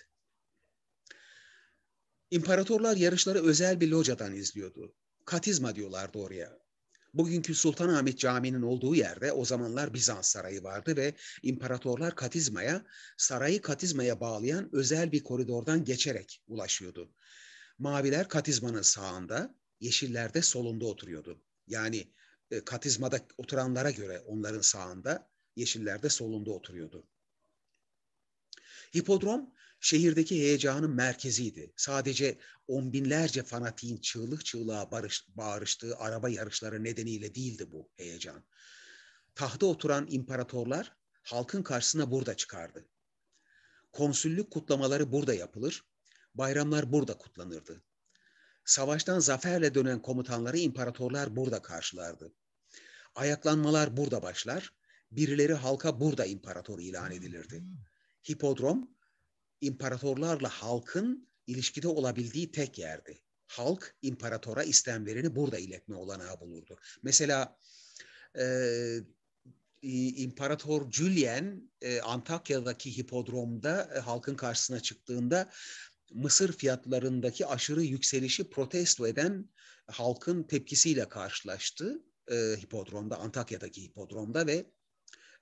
İmparatorlar yarışları özel bir locadan izliyordu. Katizma diyorlardı oraya. Bugünkü Sultanahmet Camii'nin olduğu yerde o zamanlar Bizans sarayı vardı ve imparatorlar katizmaya, sarayı katizmaya bağlayan özel bir koridordan geçerek ulaşıyordu. Maviler katizmanın sağında, yeşiller de solunda oturuyordu. Yani e, katizmada oturanlara göre onların sağında, yeşiller de solunda oturuyordu. Hipodrom şehirdeki heyecanın merkeziydi. Sadece on binlerce fanatiğin çığlık çığlığa barış, bağırıştığı araba yarışları nedeniyle değildi bu heyecan. Tahta oturan imparatorlar halkın karşısına burada çıkardı. Konsüllük kutlamaları burada yapılır, bayramlar burada kutlanırdı. Savaştan zaferle dönen komutanları imparatorlar burada karşılardı. Ayaklanmalar burada başlar, birileri halka burada imparator ilan edilirdi. Hipodrom, imparatorlarla halkın ilişkide olabildiği tek yerdi. Halk imparatora istemlerini burada iletme olanağı bulurdu. Mesela e, İmparator Julian e, Antakya'daki hipodromda e, halkın karşısına çıktığında mısır fiyatlarındaki aşırı yükselişi protesto eden halkın tepkisiyle karşılaştı e, hipodromda, Antakya'daki hipodromda ve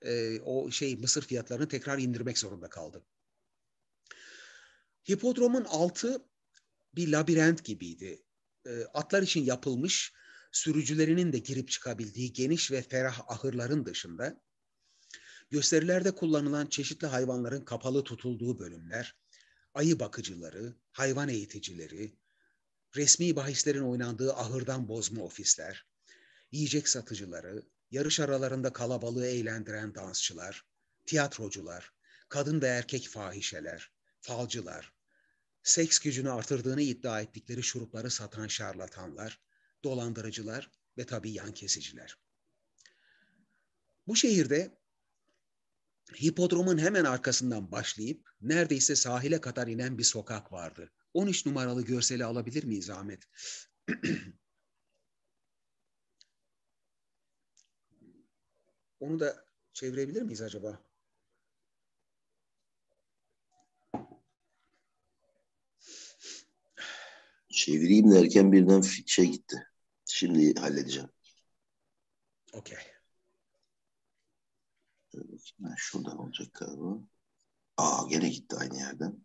e, o şey mısır fiyatlarını tekrar indirmek zorunda kaldı. Hipodromun altı bir labirent gibiydi. E, atlar için yapılmış, sürücülerinin de girip çıkabildiği geniş ve ferah ahırların dışında gösterilerde kullanılan çeşitli hayvanların kapalı tutulduğu bölümler, ayı bakıcıları, hayvan eğiticileri, resmi bahislerin oynandığı ahırdan bozma ofisler, yiyecek satıcıları, yarış aralarında kalabalığı eğlendiren dansçılar, tiyatrocular, kadın ve erkek fahişeler, falcılar, seks gücünü artırdığını iddia ettikleri şurupları satan şarlatanlar, dolandırıcılar ve tabii yan kesiciler. Bu şehirde hipodromun hemen arkasından başlayıp neredeyse sahile kadar inen bir sokak vardı. on üç numaralı görseli alabilir miyiz Ahmet? Onu da çevirebilir miyiz acaba?
Çevireyim derken birden şey gitti. Şimdi halledeceğim.
Okey.
Şuradan olacak galiba. Aa gene gitti aynı yerden.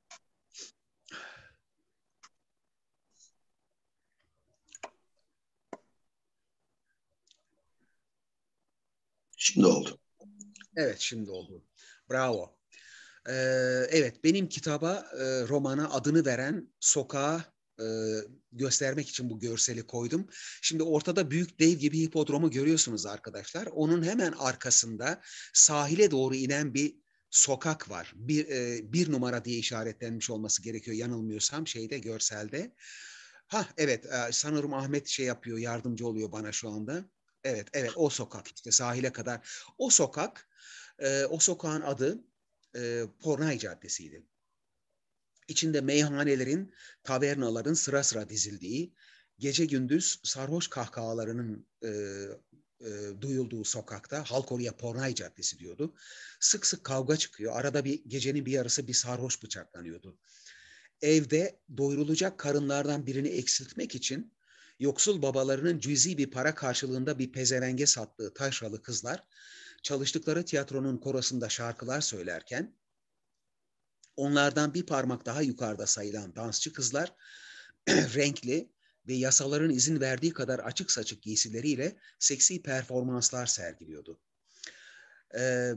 Şimdi oldu.
Evet, şimdi oldu. Bravo. Ee, evet, benim kitaba, e, romana adını veren sokağı e, göstermek için bu görseli koydum. Şimdi ortada büyük dev gibi hipodromu görüyorsunuz arkadaşlar. Onun hemen arkasında sahile doğru inen bir sokak var. Bir, e, bir numara diye işaretlenmiş olması gerekiyor yanılmıyorsam şeyde, görselde. Ha evet, e, sanırım Ahmet şey yapıyor, yardımcı oluyor bana şu anda. Evet, evet, o sokak işte sahile kadar. O sokak, e, o sokağın adı e, Pornay Caddesi'ydi. İçinde meyhanelerin, tavernaların sıra sıra dizildiği, gece gündüz sarhoş kahkahalarının e, e, duyulduğu sokakta, halk oraya Pornay Caddesi diyordu. Sık sık kavga çıkıyor. Arada bir gecenin bir yarısı bir sarhoş bıçaklanıyordu. Evde doyurulacak karınlardan birini eksiltmek için yoksul babalarının cüzi bir para karşılığında bir pezevenge sattığı taşralı kızlar çalıştıkları tiyatronun korosunda şarkılar söylerken onlardan bir parmak daha yukarıda sayılan dansçı kızlar renkli ve yasaların izin verdiği kadar açık saçık giysileriyle seksi performanslar sergiliyordu. Ee,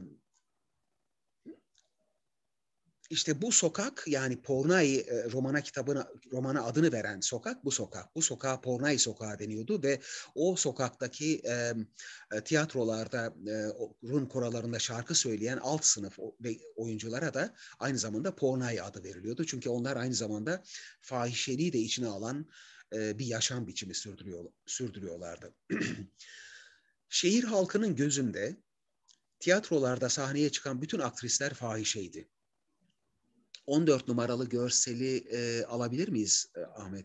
İşte bu sokak, yani Pornay e, romana kitabına romana adını veren sokak bu sokak. Bu sokağa Pornay Sokağı deniyordu ve o sokaktaki e, e, tiyatrolarda e, Rum koralarında şarkı söyleyen alt sınıf ve oyunculara da aynı zamanda Pornay adı veriliyordu. Çünkü onlar aynı zamanda fahişeliği de içine alan e, bir yaşam biçimi sürdürüyor, sürdürüyorlardı. Şehir halkının gözünde tiyatrolarda sahneye çıkan bütün aktrisler fahişeydi. on dört numaralı görseli e, alabilir miyiz e, Ahmet?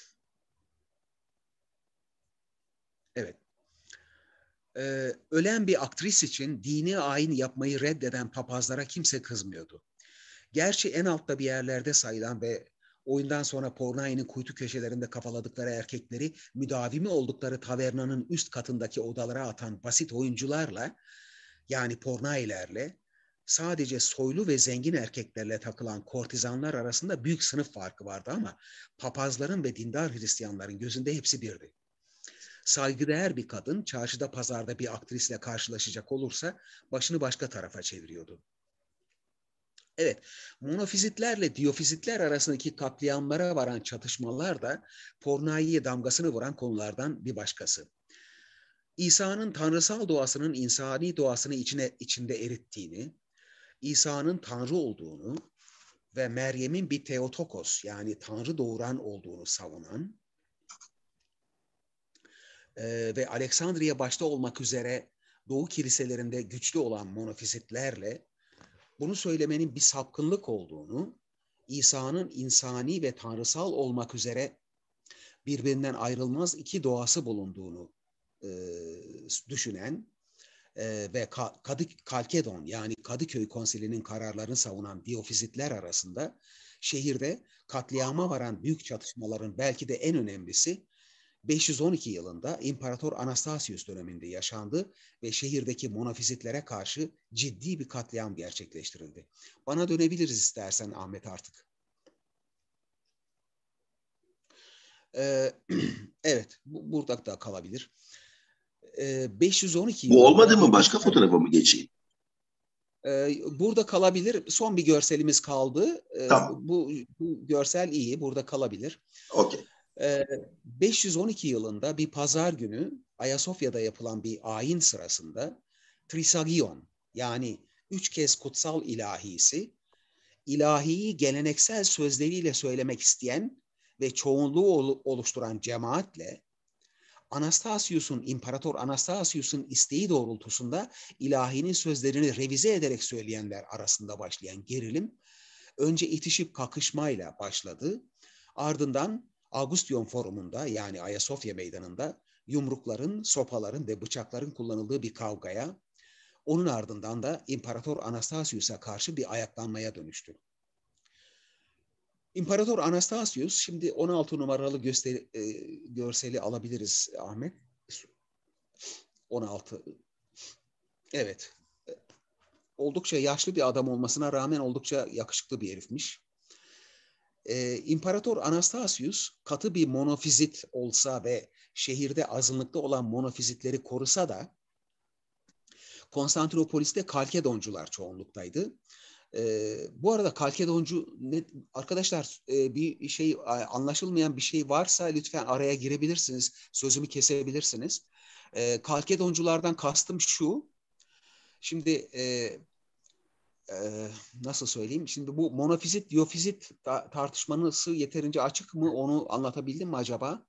Evet. Ee, ölen bir aktris için dini ayin yapmayı reddeden papazlara kimse kızmıyordu. Gerçi en altta bir yerlerde sayılan ve oyundan sonra Pornay'ın kuytu köşelerinde kafaladıkları erkekleri müdavimi oldukları tavernanın üst katındaki odalara atan basit oyuncularla, yani Pornay'lerle, sadece soylu ve zengin erkeklerle takılan kortizanlar arasında büyük sınıf farkı vardı ama papazların ve dindar Hristiyanların gözünde hepsi birdi. Saygıdeğer bir kadın çarşıda pazarda bir aktrisle karşılaşacak olursa başını başka tarafa çeviriyordu. Evet, monofizitlerle diyofizitler arasındaki katliamlara varan çatışmalar da Pornay'ye damgasını vuran konulardan bir başkası. İsa'nın tanrısal doğasının insani doğasını içine içinde erittiğini, İsa'nın Tanrı olduğunu ve Meryem'in bir Theotokos, yani Tanrı doğuran olduğunu savunan e, ve Aleksandriye başta olmak üzere Doğu kiliselerinde güçlü olan monofizitlerle bunu söylemenin bir sapkınlık olduğunu, İsa'nın insani ve tanrısal olmak üzere birbirinden ayrılmaz iki doğası bulunduğunu e, düşünen e, ve Kadı, Kalkedon, yani Kadıköy Konsili'nin kararlarını savunan diyofizitler arasında şehirde katliama varan büyük çatışmaların belki de en önemlisi beş yüz on iki yılında İmparator Anastasius döneminde yaşandı ve şehirdeki monofizitlere karşı ciddi bir katliam gerçekleştirildi. Bana dönebiliriz istersen Ahmet artık. Ee, evet, bu, burada da kalabilir. Ee, beş yüz on iki
Bu olmadı
yılında,
mı? Başka fotoğrafa mı geçeyim?
e, burada kalabilir. Son bir görselimiz kaldı. Ee,
Tamam.
bu, bu görsel iyi, burada kalabilir.
Okey.
Ee, beş yüz on iki yılında bir pazar günü Ayasofya'da yapılan bir ayin sırasında Trisagion, yani üç kez kutsal ilahisi, ilahiyi geleneksel sözleriyle söylemek isteyen ve çoğunluğu oluşturan cemaatle Anastasius'un, İmparator Anastasius'un isteği doğrultusunda ilahinin sözlerini revize ederek söyleyenler arasında başlayan gerilim önce itişip kakışmayla başladı. Ardından Augustion Forum'unda, yani Ayasofya Meydanı'nda yumrukların, sopaların ve bıçakların kullanıldığı bir kavgaya, onun ardından da İmparator Anastasius'a karşı bir ayaklanmaya dönüştü. İmparator Anastasius, şimdi on altı numaralı gösteri, e, görseli alabiliriz Ahmet. on altı. Evet. Oldukça yaşlı bir adam olmasına rağmen oldukça yakışıklı bir herifmiş. Ee, İmparator Anastasius katı bir monofizit olsa ve şehirde azınlıkta olan monofizitleri korusa da Konstantinopolis'te Kalkedoncular çoğunluktaydı. Ee, bu arada Kalkedoncu ne, arkadaşlar e, bir şey anlaşılmayan bir şey varsa lütfen araya girebilirsiniz, sözümü kesebilirsiniz. Ee, Kalkedonculardan kastım şu. Şimdi e, e, nasıl söyleyeyim? Şimdi bu monofizit, diyofizit ta- tartışması yeterince açık mı? Onu anlatabildim mi acaba?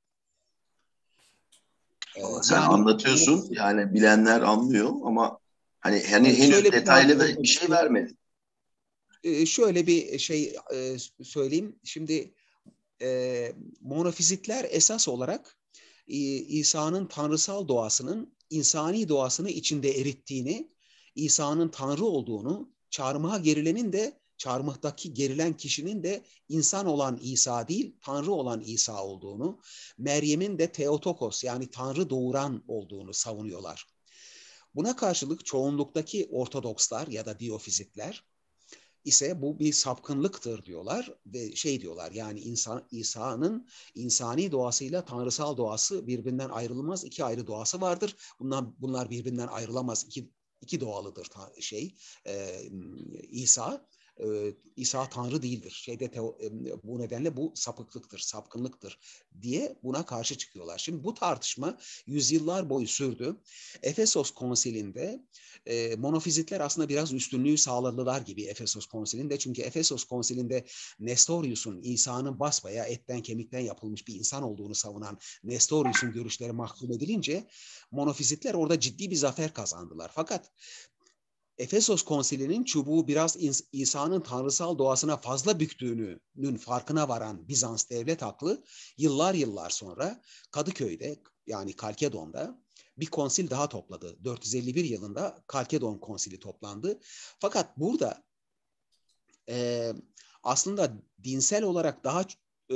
Ee,
Sen
yani
anlatıyorsun,
monofizit,
yani bilenler anlıyor ama hani hani
e,
henüz
şöyle bir
detaylı
tartışma-
bir şey vermedin.
e, şöyle bir şey e, söyleyeyim. Şimdi e, monofizitler esas olarak e, İsa'nın tanrısal doğasının insani doğasını içinde erittiğini, İsa'nın tanrı olduğunu, çarmıha gerilenin de çarmıhtaki gerilen kişinin de insan olan İsa değil, tanrı olan İsa olduğunu, Meryem'in de Theotokos, yani tanrı doğuran olduğunu savunuyorlar. Buna karşılık çoğunluktaki Ortodokslar ya da Diyofizitler ise bu bir sapkınlıktır diyorlar ve şey diyorlar, yani insan, İsa'nın insani doğasıyla tanrısal doğası birbirinden ayrılmaz, iki ayrı doğası vardır. Bunlar, bunlar birbirinden ayrılamaz, iki, iki doğalıdır şey e, İsa. Ee, İsa Tanrı değildir. Şeyde teo, e, bu nedenle bu sapıklıktır, sapkınlıktır diye buna karşı çıkıyorlar. Şimdi bu tartışma yüzyıllar boyu sürdü. Efesos Konsili'nde e, monofizitler aslında biraz üstünlüğü sağladılar gibi Efesos Konsili'nde. Çünkü Efesos Konsili'nde Nestorius'un, İsa'nın basbaya etten kemikten yapılmış bir insan olduğunu savunan Nestorius'un görüşleri mahkum edilince monofizitler orada ciddi bir zafer kazandılar. Fakat Efesos Konsili'nin çubuğu biraz İsa'nın tanrısal doğasına fazla büktüğünün farkına varan Bizans devlet aklı yıllar yıllar sonra Kadıköy'de, yani Kalkedon'da bir konsil daha topladı. dört yüz elli bir yılında Kalkedon Konsili toplandı. Fakat burada e, aslında dinsel olarak daha e,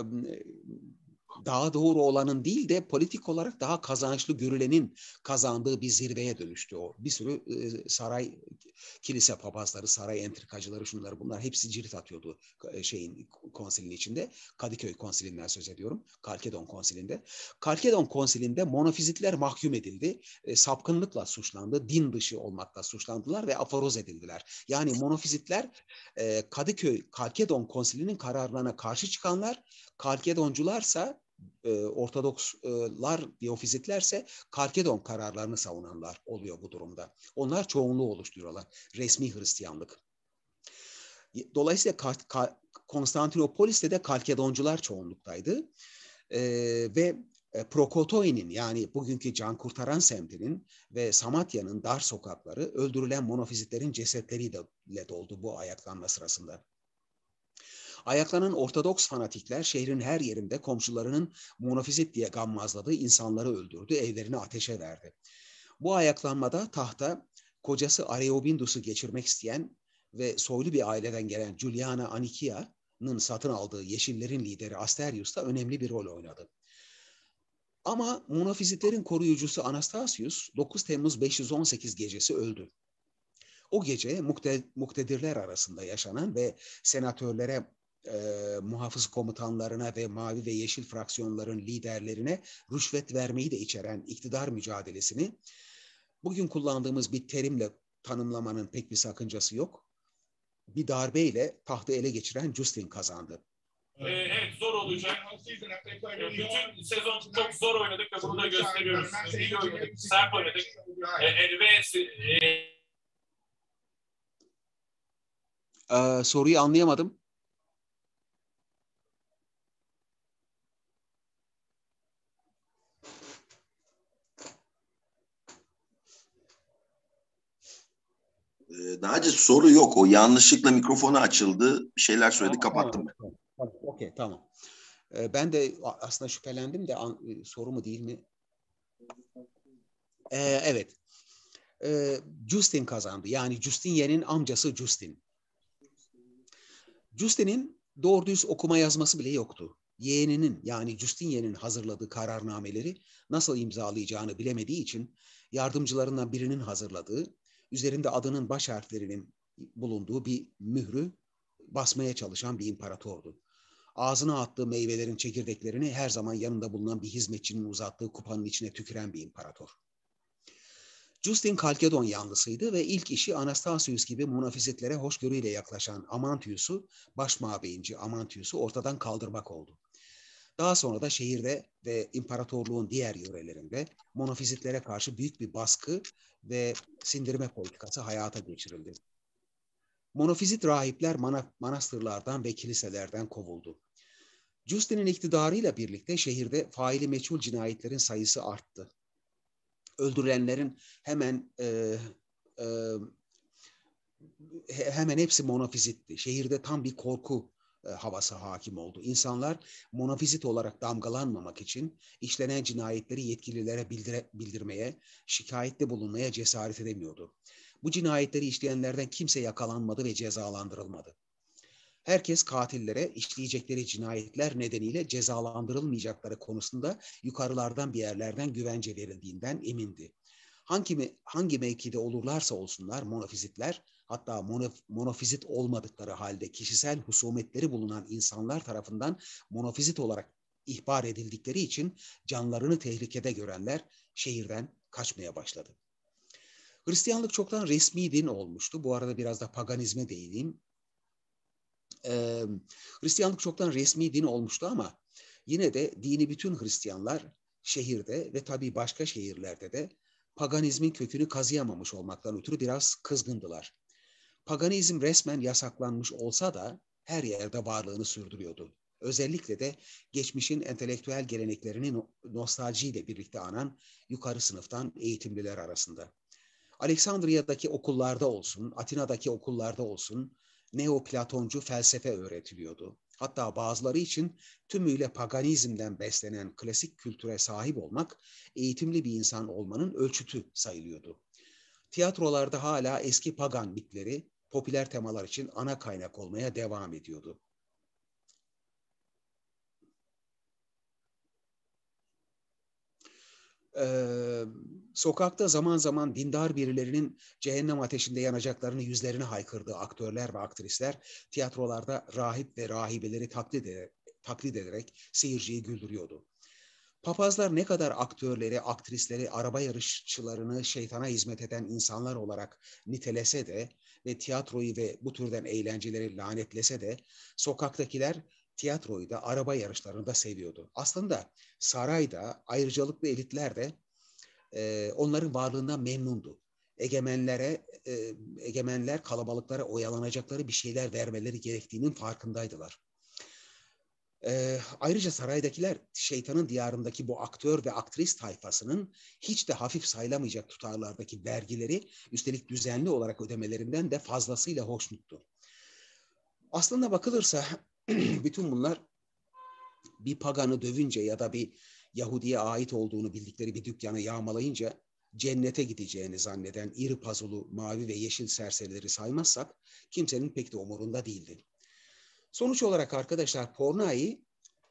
daha doğru olanın değil de politik olarak daha kazançlı görülenin kazandığı bir zirveye dönüştü o. Bir sürü e, saray, kilise papazları, saray entrikacıları, şunları bunlar hepsi cirit atıyordu e, şeyin konsilin içinde. Kadıköy konsilinden söz ediyorum. Kalkedon konsilinde. Kalkedon konsilinde monofizitler mahkum edildi. E, sapkınlıkla suçlandı. Din dışı olmakla suçlandılar ve aforoz edildiler. Yani monofizitler e, Kadıköy Kalkedon konsilinin kararlarına karşı çıkanlar, Kalkedoncularsa Ortodokslar, Diyofizitlerse Kalkedon kararlarını savunanlar oluyor bu durumda. Onlar çoğunluğu oluşturuyorlar. Resmi Hristiyanlık. Dolayısıyla Konstantinopolis'te de Kalkedoncular çoğunluktaydı. Ee, ve Prokotoi'nin, yani bugünkü Can Kurtaran semtinin ve Samatya'nın dar sokakları öldürülen monofizitlerin cesetleriyle doldu bu ayaklanma sırasında. Ayaklanan Ortodoks fanatikler şehrin her yerinde komşularının monofizit diye gammazladığı insanları öldürdü, evlerini ateşe verdi. Bu ayaklanmada tahta kocası Areobindus'u geçirmek isteyen ve soylu bir aileden gelen Juliana Anikia'nın satın aldığı Yeşillerin lideri Asterius da önemli bir rol oynadı. Ama monofizitlerin koruyucusu Anastasius dokuz Temmuz beş yüz on sekiz gecesi öldü. O gece muktedirler arasında yaşanan ve senatörlere, e, muhafız komutanlarına ve mavi ve yeşil fraksiyonların liderlerine rüşvet vermeyi de içeren iktidar mücadelesini bugün kullandığımız bir terimle tanımlamanın pek bir sakıncası yok. Bir darbeyle tahtı ele geçiren Justin kazandı.
Ee, evet, zor olacak. Bütün sezon çok zor oynadık ve bunu da gösteriyoruz. İyi oynadık, sert oynadık. Ee, ve e,
Ee, soruyu anlayamadım.
Ee, Naci soru yok. O yanlışlıkla mikrofonu açıldı. Bir şeyler söyledi,
Tamam,
kapattım ben.
tamam, tamam. Okey, tamam. Ee, ben de aslında şüphelendim de an, soru mu değil mi? Ee, evet. Ee, Justin kazandı. Yani Justinian'in amcası Justin. Justin'in doğru düz okuma yazması bile yoktu. Yeğeninin yani Justinian'in hazırladığı kararnameleri nasıl imzalayacağını bilemediği için yardımcılarından birinin hazırladığı, üzerinde adının baş harflerinin bulunduğu bir mührü basmaya çalışan bir imparatordu. Ağzına attığı meyvelerin çekirdeklerini her zaman yanında bulunan bir hizmetçinin uzattığı kupanın içine tüküren bir imparator. Justin Kalkedon yanlısıydı ve ilk işi Anastasius gibi monofizitlere hoşgörüyle yaklaşan Amantius'u, baş mabeyinci Amantius'u ortadan kaldırmak oldu. Daha sonra da şehirde ve imparatorluğun diğer yörelerinde monofizitlere karşı büyük bir baskı ve sindirme politikası hayata geçirildi. Monofizit rahipler mana- manastırlardan ve kiliselerden kovuldu. Justin'in iktidarıyla birlikte şehirde faili meçhul cinayetlerin sayısı arttı. Öldürülenlerin hemen e, e, hemen hepsi monofizitti. Şehirde tam bir korku e, havası hakim oldu. İnsanlar monofizit olarak damgalanmamak için işlenen cinayetleri yetkililere bildire, bildirmeye, şikayette bulunmaya cesaret edemiyordu. Bu cinayetleri işleyenlerden kimse yakalanmadı ve cezalandırılmadı. Herkes katillere işleyecekleri cinayetler nedeniyle cezalandırılmayacakları konusunda yukarılardan bir yerlerden güvence verildiğinden emindi. Hangi, hangi mevkide olurlarsa olsunlar monofizitler, hatta monof, monofizit olmadıkları halde kişisel husumetleri bulunan insanlar tarafından monofizit olarak ihbar edildikleri için canlarını tehlikede görenler şehirden kaçmaya başladı. Hristiyanlık çoktan resmi din olmuştu. Bu arada biraz da paganizme değineyim. Ee, Hristiyanlık çoktan resmi din olmuştu ama yine de dini bütün Hristiyanlar şehirde ve tabii başka şehirlerde de paganizmin kökünü kazıyamamış olmaktan ötürü biraz kızgındılar. Paganizm resmen yasaklanmış olsa da her yerde varlığını sürdürüyordu. Özellikle de geçmişin entelektüel geleneklerini nostaljiyle birlikte anan yukarı sınıftan eğitimliler arasında. Aleksandriya'daki okullarda olsun, Atina'daki okullarda olsun Neoplatoncu felsefe öğretiliyordu. Hatta bazıları için tümüyle paganizmden beslenen klasik kültüre sahip olmak, eğitimli bir insan olmanın ölçütü sayılıyordu. Tiyatrolarda hala eski pagan mitleri, popüler temalar için ana kaynak olmaya devam ediyordu. Ee, sokakta zaman zaman dindar birilerinin cehennem ateşinde yanacaklarını yüzlerine haykırdığı aktörler ve aktrisler tiyatrolarda rahip ve rahibeleri taklit ederek, taklit ederek seyirciyi güldürüyordu. Papazlar ne kadar aktörleri, aktrisleri, araba yarışçılarını şeytana hizmet eden insanlar olarak nitelese de ve tiyatroyu ve bu türden eğlenceleri lanetlese de sokaktakiler tiyatroyu da araba yarışlarını da seviyordu. Aslında sarayda ayrıcalıklı elitler de e, onların varlığından memnundu. Egemenlere, e, egemenler kalabalıklara oyalanacakları bir şeyler vermeleri gerektiğinin farkındaydılar. E, ayrıca saraydakiler şeytanın diyarındaki bu aktör ve aktris tayfasının hiç de hafif sayılamayacak tutarlardaki vergileri üstelik düzenli olarak ödemelerinden de fazlasıyla hoşnuttu. Aslında bakılırsa bütün bunlar bir paganı dövünce ya da bir Yahudi'ye ait olduğunu bildikleri bir dükkanı yağmalayınca cennete gideceğini zanneden iri pazulu mavi ve yeşil serserileri saymazsak kimsenin pek de umurunda değildi. Sonuç olarak arkadaşlar Pornai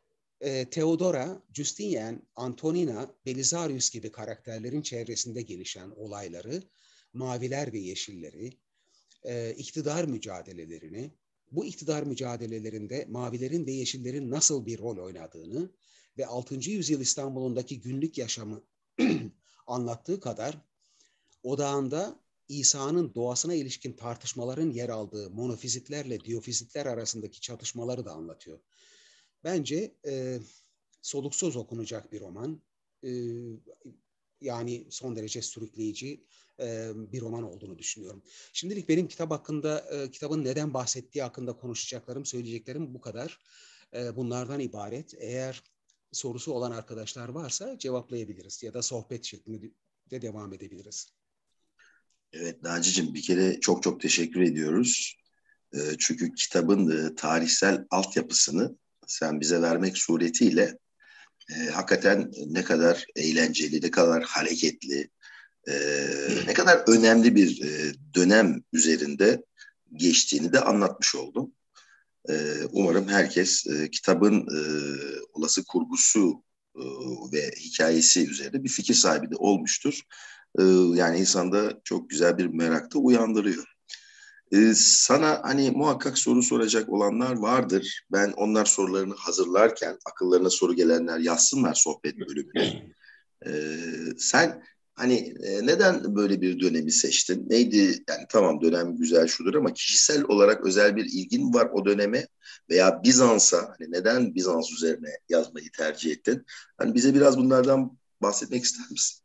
e, Theodora, Justinian, Antonina, Belisarius gibi karakterlerin çevresinde gelişen olayları, maviler ve yeşilleri, e, iktidar mücadelelerini, bu iktidar mücadelelerinde mavilerin ve yeşillerin nasıl bir rol oynadığını ve altıncı yüzyıl İstanbul'undaki günlük yaşamı anlattığı kadar odağında İsa'nın doğasına ilişkin tartışmaların yer aldığı monofizitlerle diyofizitler arasındaki çatışmaları da anlatıyor. Bence e, soluksuz okunacak bir roman. E, yani son derece sürükleyici e, bir roman olduğunu düşünüyorum. Şimdilik benim kitap hakkında, e, kitabın neden bahsettiği hakkında konuşacaklarım, söyleyeceklerim bu kadar. E, bunlardan ibaret. Eğer sorusu olan arkadaşlar varsa cevaplayabiliriz ya da sohbet şeklinde de devam edebiliriz.
Evet Naci'cim, bir kere çok çok teşekkür ediyoruz. E, çünkü kitabın e, tarihsel altyapısını sen bize vermek suretiyle e, hakikaten ne kadar eğlenceli, ne kadar hareketli, e, ne kadar önemli bir e, dönem üzerinde geçtiğini de anlatmış oldum. E, umarım herkes e, kitabın e, olası kurgusu e, ve hikayesi üzerinde bir fikir sahibi de olmuştur. E, yani insanda çok güzel bir merak da uyandırıyor. Ee, sana hani muhakkak soru soracak olanlar vardır. Ben onlar sorularını hazırlarken akıllarına soru gelenler yazsınlar sohbet bölümüne. Ee, sen hani e, neden böyle bir dönemi seçtin? Neydi? Yani tamam dönem güzel şudur ama kişisel olarak özel bir ilgin var o döneme veya Bizans'a hani neden Bizans üzerine yazmayı tercih ettin? Hani bize biraz bunlardan bahsetmek ister misin?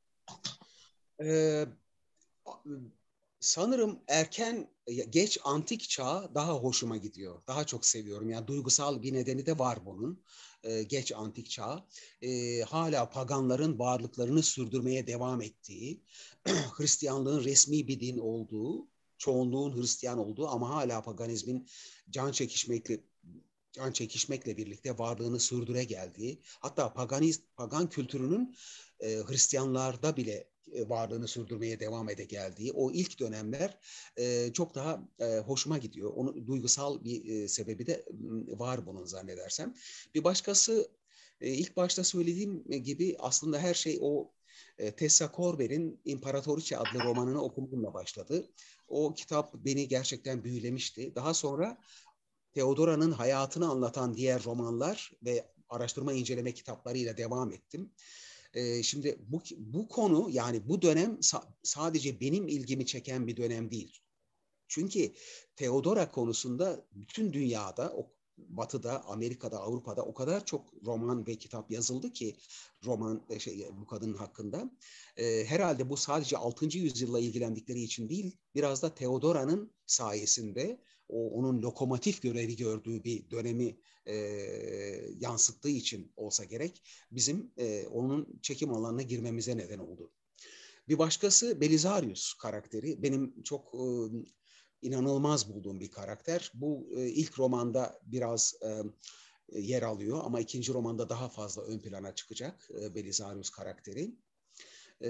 Ee, sanırım erken, geç antik çağ daha hoşuma gidiyor. Daha çok seviyorum. Yani duygusal bir nedeni de var bunun. Ee, geç antik çağ. Ee, hala paganların varlıklarını sürdürmeye devam ettiği, Hristiyanlığın resmi bir din olduğu, çoğunluğun Hristiyan olduğu ama hala paganizmin can çekişmekle can çekişmekle birlikte varlığını sürdüre geldiği, hatta paganiz, pagan kültürünün e, Hristiyanlarda bile e, varlığını sürdürmeye devam ede geldiği o ilk dönemler e, çok daha e, hoşuma gidiyor. Onu duygusal bir e, sebebi de var bunun zannedersem. Bir başkası e, ilk başta söylediğim gibi aslında her şey o e, Tessa Corber'in İmparatoriçe adlı romanını okumamla başladı. O kitap beni gerçekten büyülemişti. Daha sonra Theodora'nın hayatını anlatan diğer romanlar ve araştırma inceleme kitaplarıyla devam ettim. Ee, şimdi bu, bu konu yani bu dönem sa- sadece benim ilgimi çeken bir dönem değil. Çünkü Theodora konusunda bütün dünyada, o, Batı'da, Amerika'da, Avrupa'da o kadar çok roman ve kitap yazıldı ki roman şey, bu kadının hakkında. Ee, herhalde bu sadece altıncı yüzyılla ilgilendikleri için değil, biraz da Theodora'nın sayesinde o onun lokomotif görevi gördüğü bir dönemi e, yansıttığı için olsa gerek bizim e, onun çekim alanına girmemize neden oldu. Bir başkası Belisarius karakteri. Benim çok e, inanılmaz bulduğum bir karakter. Bu e, ilk romanda biraz e, yer alıyor ama ikinci romanda daha fazla ön plana çıkacak e, Belisarius karakteri. E,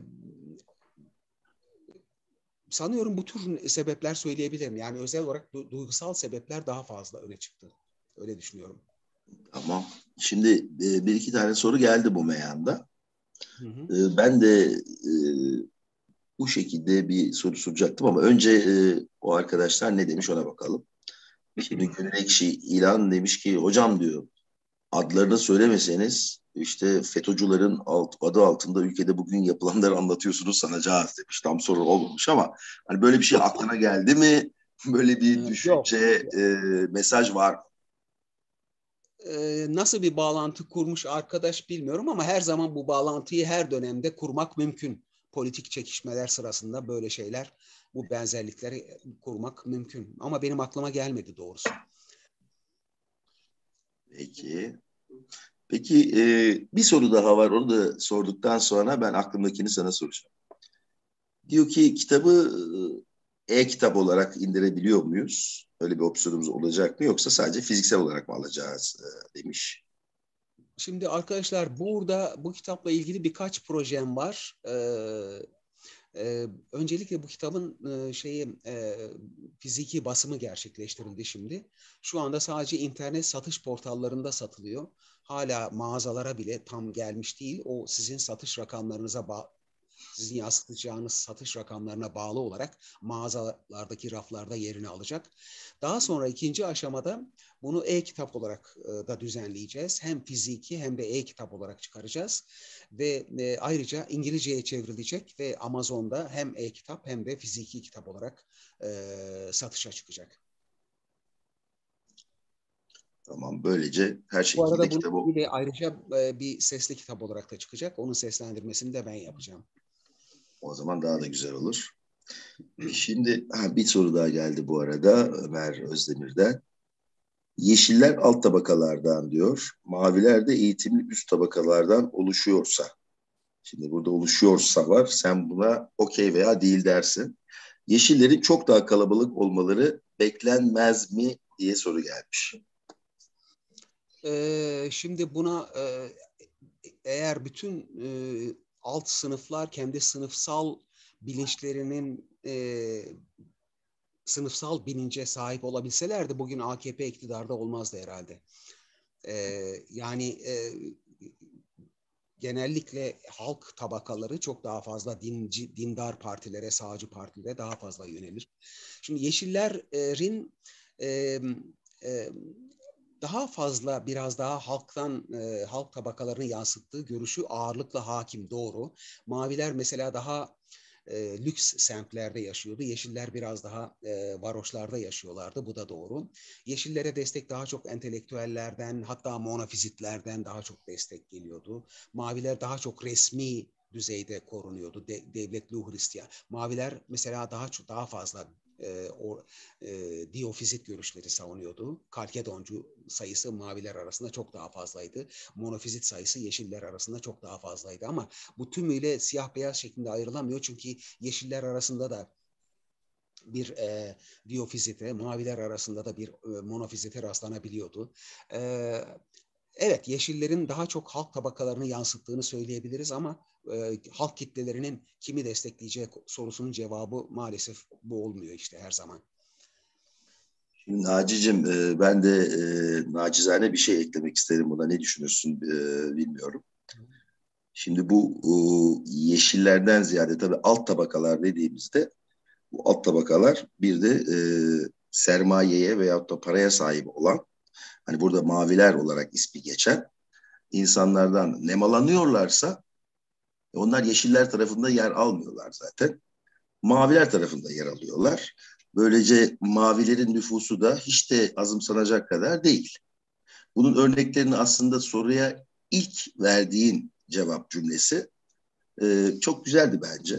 sanıyorum bu tür sebepler söyleyebilirim. Yani özel olarak du- duygusal sebepler daha fazla öne çıktı. Öyle düşünüyorum.
Tamam. Şimdi e, bir iki tane soru geldi bu meyanda.
Hı hı.
E, ben de e, bu şekilde bir soru soracaktım ama önce e, o arkadaşlar ne demiş ona bakalım. Şimdi Gönül Ekşi ilan demiş ki hocam diyor adlarını söylemeseniz işte FETÖ'cülerin alt, adı altında ülkede bugün yapılanları anlatıyorsunuz sanacağız demiş. Tam soru olmamış ama hani böyle bir şey aklına geldi mi? Böyle bir düşünce, e, mesaj var mı?
Ee, nasıl bir bağlantı kurmuş arkadaş bilmiyorum ama her zaman bu bağlantıyı her dönemde kurmak mümkün. Politik çekişmeler sırasında böyle şeyler, bu benzerlikleri kurmak mümkün. Ama benim aklıma gelmedi doğrusu.
Peki. Peki e, bir soru daha var. Onu da sorduktan sonra ben aklımdakini sana soracağım. Diyor ki kitabı e-kitap olarak indirebiliyor muyuz? Öyle bir opsiyonumuz olacak mı yoksa sadece fiziksel olarak mı alacağız e, demiş.
Şimdi arkadaşlar burada bu kitapla ilgili birkaç projem var. Ee, Ee, öncelikle bu kitabın e, şeyi e, fiziki basımı gerçekleştirildi şimdi. Şu anda sadece internet satış portallarında satılıyor. Hala mağazalara bile tam gelmiş değil. O sizin satış rakamlarınıza bağlı. Sizin yansıtacağınız satış rakamlarına bağlı olarak mağazalardaki raflarda yerini alacak. Daha sonra ikinci aşamada bunu e-kitap olarak e, da düzenleyeceğiz. Hem fiziki hem de e-kitap olarak çıkaracağız. Ve e, ayrıca İngilizceye çevrilecek ve Amazon'da hem e-kitap hem de fiziki kitap olarak e, satışa çıkacak.
Tamam, böylece her
Bu
şekilde
arada
kitabı...
bu bir ayrıca e, bir sesli kitap olarak da çıkacak. Onun seslendirmesini de ben yapacağım.
O zaman daha da güzel olur. Şimdi ha, bir soru daha geldi bu arada Ömer Özdemir'den. Yeşiller alt tabakalardan diyor. Maviler de eğitimli üst tabakalardan oluşuyorsa. Şimdi burada oluşuyorsa var. Sen buna okey veya değil dersin. Yeşillerin çok daha kalabalık olmaları beklenmez mi diye soru gelmiş.
Ee, şimdi buna e, eğer bütün e, alt sınıflar kendi sınıfsal bilinçlerinin e, sınıfsal bilince sahip olabilselerdi bugün A K P iktidarda olmazdı herhalde. E, yani e, genellikle halk tabakaları çok daha fazla dinci, dindar partilere, sağcı partilere daha fazla yönelir. Şimdi Yeşillerin e, e, daha fazla biraz daha halktan e, halk tabakalarını yansıttığı görüşü ağırlıkla hakim, doğru. Maviler mesela daha e, lüks semtlerde yaşıyordu. Yeşiller biraz daha e, varoşlarda yaşıyorlardı. Bu da doğru. Yeşillere destek daha çok entelektüellerden, hatta monofizitlerden daha çok destek geliyordu. Maviler daha çok resmi düzeyde korunuyordu. De, devletli Hristiyan. Maviler mesela daha çok daha fazla e, o e, diyofizit görüşleri savunuyordu. Kalkedoncu sayısı maviler arasında çok daha fazlaydı. Monofizit sayısı yeşiller arasında çok daha fazlaydı. Ama bu tümüyle siyah beyaz şeklinde ayrılamıyor. Çünkü yeşiller arasında da bir e, diyofizite, maviler arasında da bir e, monofizite rastlanabiliyordu. E, evet, yeşillerin daha çok halk tabakalarını yansıttığını söyleyebiliriz ama e, halk kitlelerinin kimi destekleyeceği sorusunun cevabı maalesef bu olmuyor işte her zaman.
Şimdi Naci'cim e, ben de e, nacizane bir şey eklemek isterim buna. Ne düşünürsün e, bilmiyorum. Şimdi bu e, yeşillerden ziyade tabii alt tabakalar dediğimizde bu alt tabakalar bir de e, sermayeye veyahut da paraya sahip olan, hani burada maviler olarak ismi geçen insanlardan nemalanıyorlarsa onlar yeşiller tarafında yer almıyorlar zaten. Maviler tarafında yer alıyorlar. Böylece mavilerin nüfusu da hiç de azımsanacak kadar değil. Bunun örneklerini aslında soruya ilk verdiğin cevap cümlesi e, çok güzeldi bence.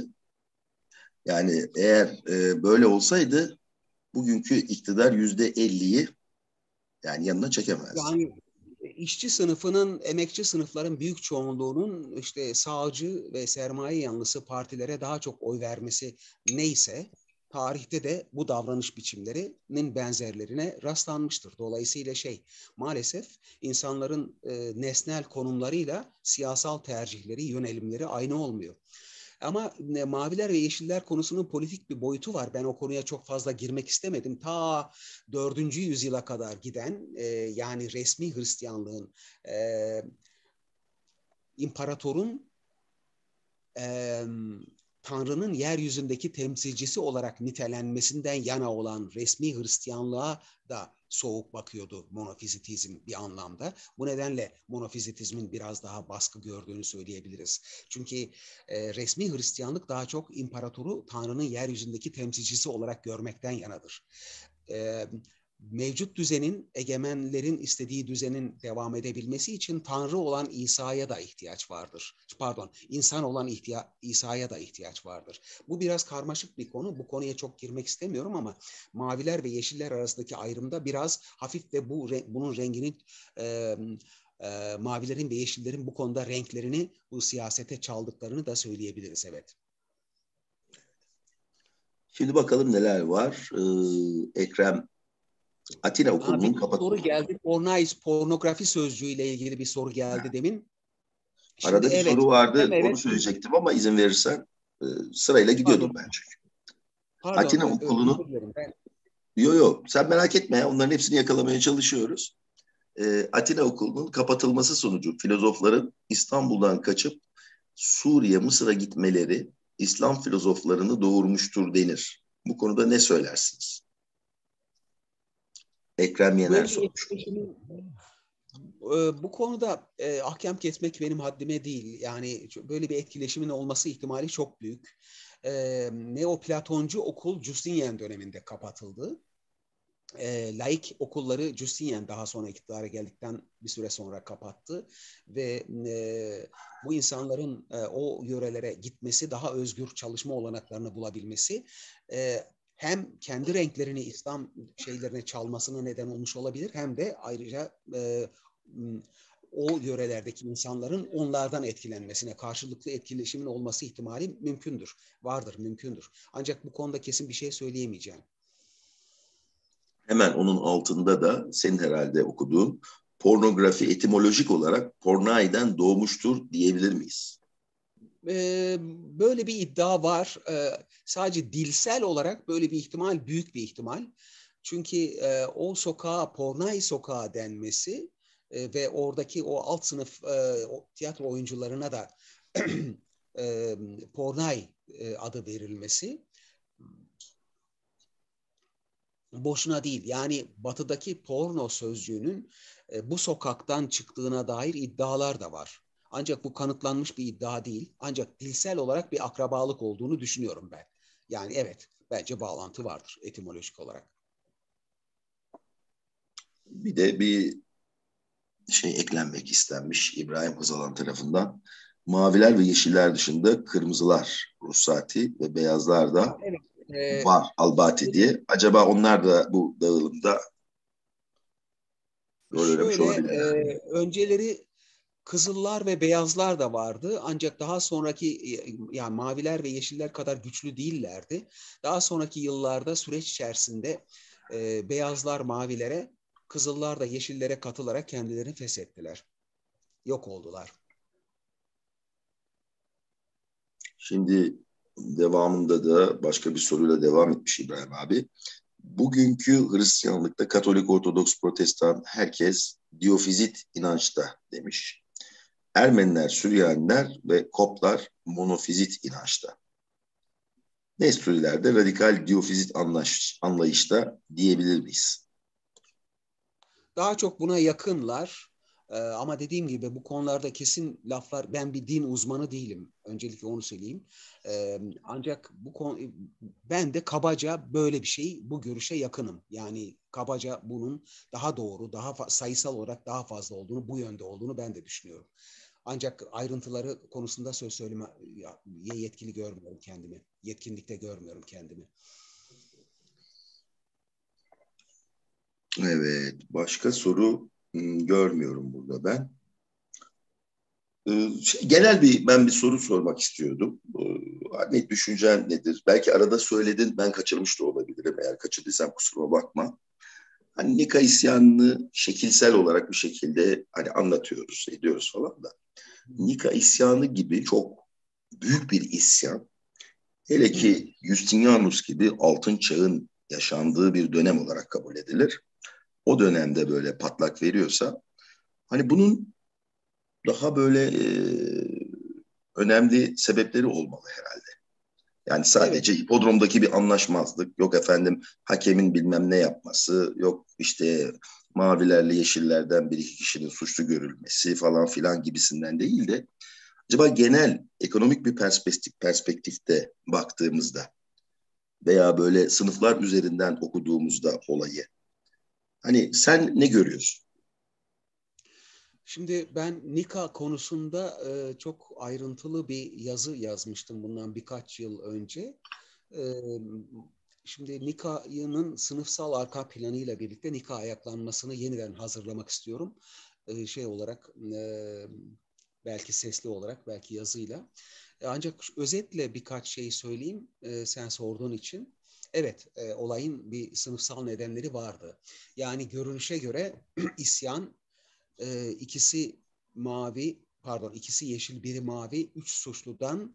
Yani eğer e, böyle olsaydı bugünkü iktidar yüzde elliyi yani yanına çekemezdi.
Yani işçi sınıfının, emekçi sınıfların büyük çoğunluğunun işte sağcı ve sermaye yanlısı partilere daha çok oy vermesi neyse tarihte de bu davranış biçimlerinin benzerlerine rastlanmıştır. Dolayısıyla şey, maalesef insanların e, nesnel konumlarıyla siyasal tercihleri, yönelimleri aynı olmuyor. Ama e, maviler ve yeşiller konusunun politik bir boyutu var. Ben o konuya çok fazla girmek istemedim. Ta dördüncü yüzyıla kadar giden e, yani resmi Hristiyanlığın e, imparatorun e, Tanrı'nın yeryüzündeki temsilcisi olarak nitelenmesinden yana olan resmi Hristiyanlığa da soğuk bakıyordu monofizitizm bir anlamda. Bu nedenle monofizitizmin biraz daha baskı gördüğünü söyleyebiliriz. Çünkü e, resmi Hristiyanlık daha çok imparatoru Tanrı'nın yeryüzündeki temsilcisi olarak görmekten yanadır. E, mevcut düzenin, egemenlerin istediği düzenin devam edebilmesi için Tanrı olan İsa'ya da ihtiyaç vardır. Pardon, insan olan ihtiya- İsa'ya da ihtiyaç vardır. Bu biraz karmaşık bir konu. Bu konuya çok girmek istemiyorum ama maviler ve yeşiller arasındaki ayrımda biraz hafif ve bu bunun rengini e, e, mavilerin ve yeşillerin bu konuda renklerini bu siyasete çaldıklarını da söyleyebiliriz, evet.
Şimdi bakalım neler var. Ee, Ekrem Atina Okulu'nun kapat.
Soru geldi. Pornais, pornografi sözcüğüyle ilgili bir soru geldi demin.
Şimdi arada bir evet, soru vardı.
evet,
onu söyleyecektim ama izin verirsen. E, sırayla gidiyordum
Pardon.
ben çünkü.
Pardon,
Atina
ö-
Okulu'nun
özür dilerim. Ben
Yo yo sen merak etme ya, onların hepsini yakalamaya çalışıyoruz. E, Atina Okulu'nun kapatılması sonucu filozofların İstanbul'dan kaçıp Suriye, Mısır'a gitmeleri İslam filozoflarını doğurmuştur denir. Bu konuda ne söylersiniz? Ekrem Yener
böyle bir
sormuş.
etkileşimin e, bu konuda e, ahkam kesmek benim haddime değil. Yani ç- böyle bir etkileşimin olması ihtimali çok büyük. E, Neoplatoncu okul Justinian döneminde kapatıldı. E, laik okulları Justinian daha sonra iktidara geldikten bir süre sonra kapattı ve e, bu insanların e, o yörelere gitmesi, daha özgür çalışma olanaklarını bulabilmesi e, hem kendi renklerini İslam şeylerine çalmasına neden olmuş olabilir, hem de ayrıca e, o yörelerdeki insanların onlardan etkilenmesine, karşılıklı etkileşimin olması ihtimali mümkündür, vardır, mümkündür. Ancak bu konuda kesin bir şey söyleyemeyeceğim.
Hemen onun altında da senin herhalde okuduğun pornografi etimolojik olarak pornaiden doğmuştur diyebilir miyiz?
Ee, böyle bir iddia var. Ee, sadece dilsel olarak böyle bir ihtimal büyük bir ihtimal. Çünkü e, o sokağa Pornay Sokağı denmesi e, ve oradaki o alt sınıf e, o tiyatro oyuncularına da e, Pornay e, adı verilmesi boşuna değil. Yani batıdaki porno sözcüğünün e, bu sokaktan çıktığına dair iddialar da var. Ancak bu kanıtlanmış bir iddia değil. Ancak dilsel olarak bir akrabalık olduğunu düşünüyorum ben. Yani evet, bence bağlantı vardır etimolojik olarak.
Bir de bir şey eklenmek istenmiş İbrahim Özalan tarafından. Maviler ve yeşiller dışında kırmızılar ruhsati ve beyazlar da
Evet. E,
var albati diye. Acaba onlar da bu dağılımda rol oynamış
şöyle
olabilirler mi?
e, önceleri Kızıllar ve beyazlar da vardı, ancak daha sonraki yani maviler ve yeşiller kadar güçlü değillerdi. Daha sonraki yıllarda süreç içerisinde e, beyazlar mavilere, kızıllar da yeşillere katılarak kendilerini feshettiler. Yok oldular.
Şimdi devamında da başka bir soruyla devam etmiş İbrahim abi. Bugünkü Hristiyanlıkta Katolik, Ortodoks, Protestan herkes Diyofizit inançta demiş. Ermeniler, Süryaniler ve Koplar monofizit inançta. Nestoriler de radikal Diyofizit anlaş, anlayışta diyebilir miyiz?
Daha çok buna yakınlar. Ee, ama dediğim gibi bu konularda kesin laflar, ben bir din uzmanı değilim. Öncelikle onu söyleyeyim. Ee, ancak bu konu, ben de kabaca böyle bir şey, bu görüşe yakınım. Yani kabaca bunun daha doğru, daha sayısal olarak daha fazla olduğunu, bu yönde olduğunu ben de düşünüyorum. Ancak ayrıntıları konusunda söz söylemeye yetkili görmüyorum kendimi. Yetkinlikte görmüyorum kendimi.
Evet, başka soru hmm, görmüyorum burada ben. Ee, şey, genel bir ben bir soru sormak istiyordum. Ee, hani düşüncen nedir? Belki arada söyledin, ben kaçırmış da olabilirim. Eğer kaçırdıysam kusuruma bakma. Hani Nika isyanını şekilsel olarak bir şekilde hani anlatıyoruz, ediyoruz falan da. Nika isyanı gibi çok büyük bir isyan. Hele ki Justinianus gibi altın çağın yaşandığı bir dönem olarak kabul edilir. O dönemde böyle patlak veriyorsa hani bunun daha böyle e, önemli sebepleri olmalı herhalde. Yani
Evet.
sadece hipodromdaki bir anlaşmazlık, yok efendim hakemin bilmem ne yapması, yok işte mavilerle yeşillerden bir iki kişinin suçlu görülmesi falan filan gibisinden değil de acaba genel ekonomik bir perspektif, perspektifte baktığımızda veya böyle sınıflar üzerinden okuduğumuzda olayı hani sen ne görüyorsun?
Şimdi ben Nika konusunda e, çok ayrıntılı bir yazı yazmıştım bundan birkaç yıl önce. E, şimdi Nika'nın sınıfsal arka planıyla birlikte Nika ayaklanmasını yeniden hazırlamak istiyorum. E, şey olarak e, belki sesli olarak, belki yazıyla. E, ancak özetle birkaç şey söyleyeyim e, sen sorduğun için. Evet, e, olayın bir sınıfsal nedenleri vardı. Yani görünüşe göre isyan, e, ikisi mavi, pardon ikisi yeşil, biri mavi, üç suçludan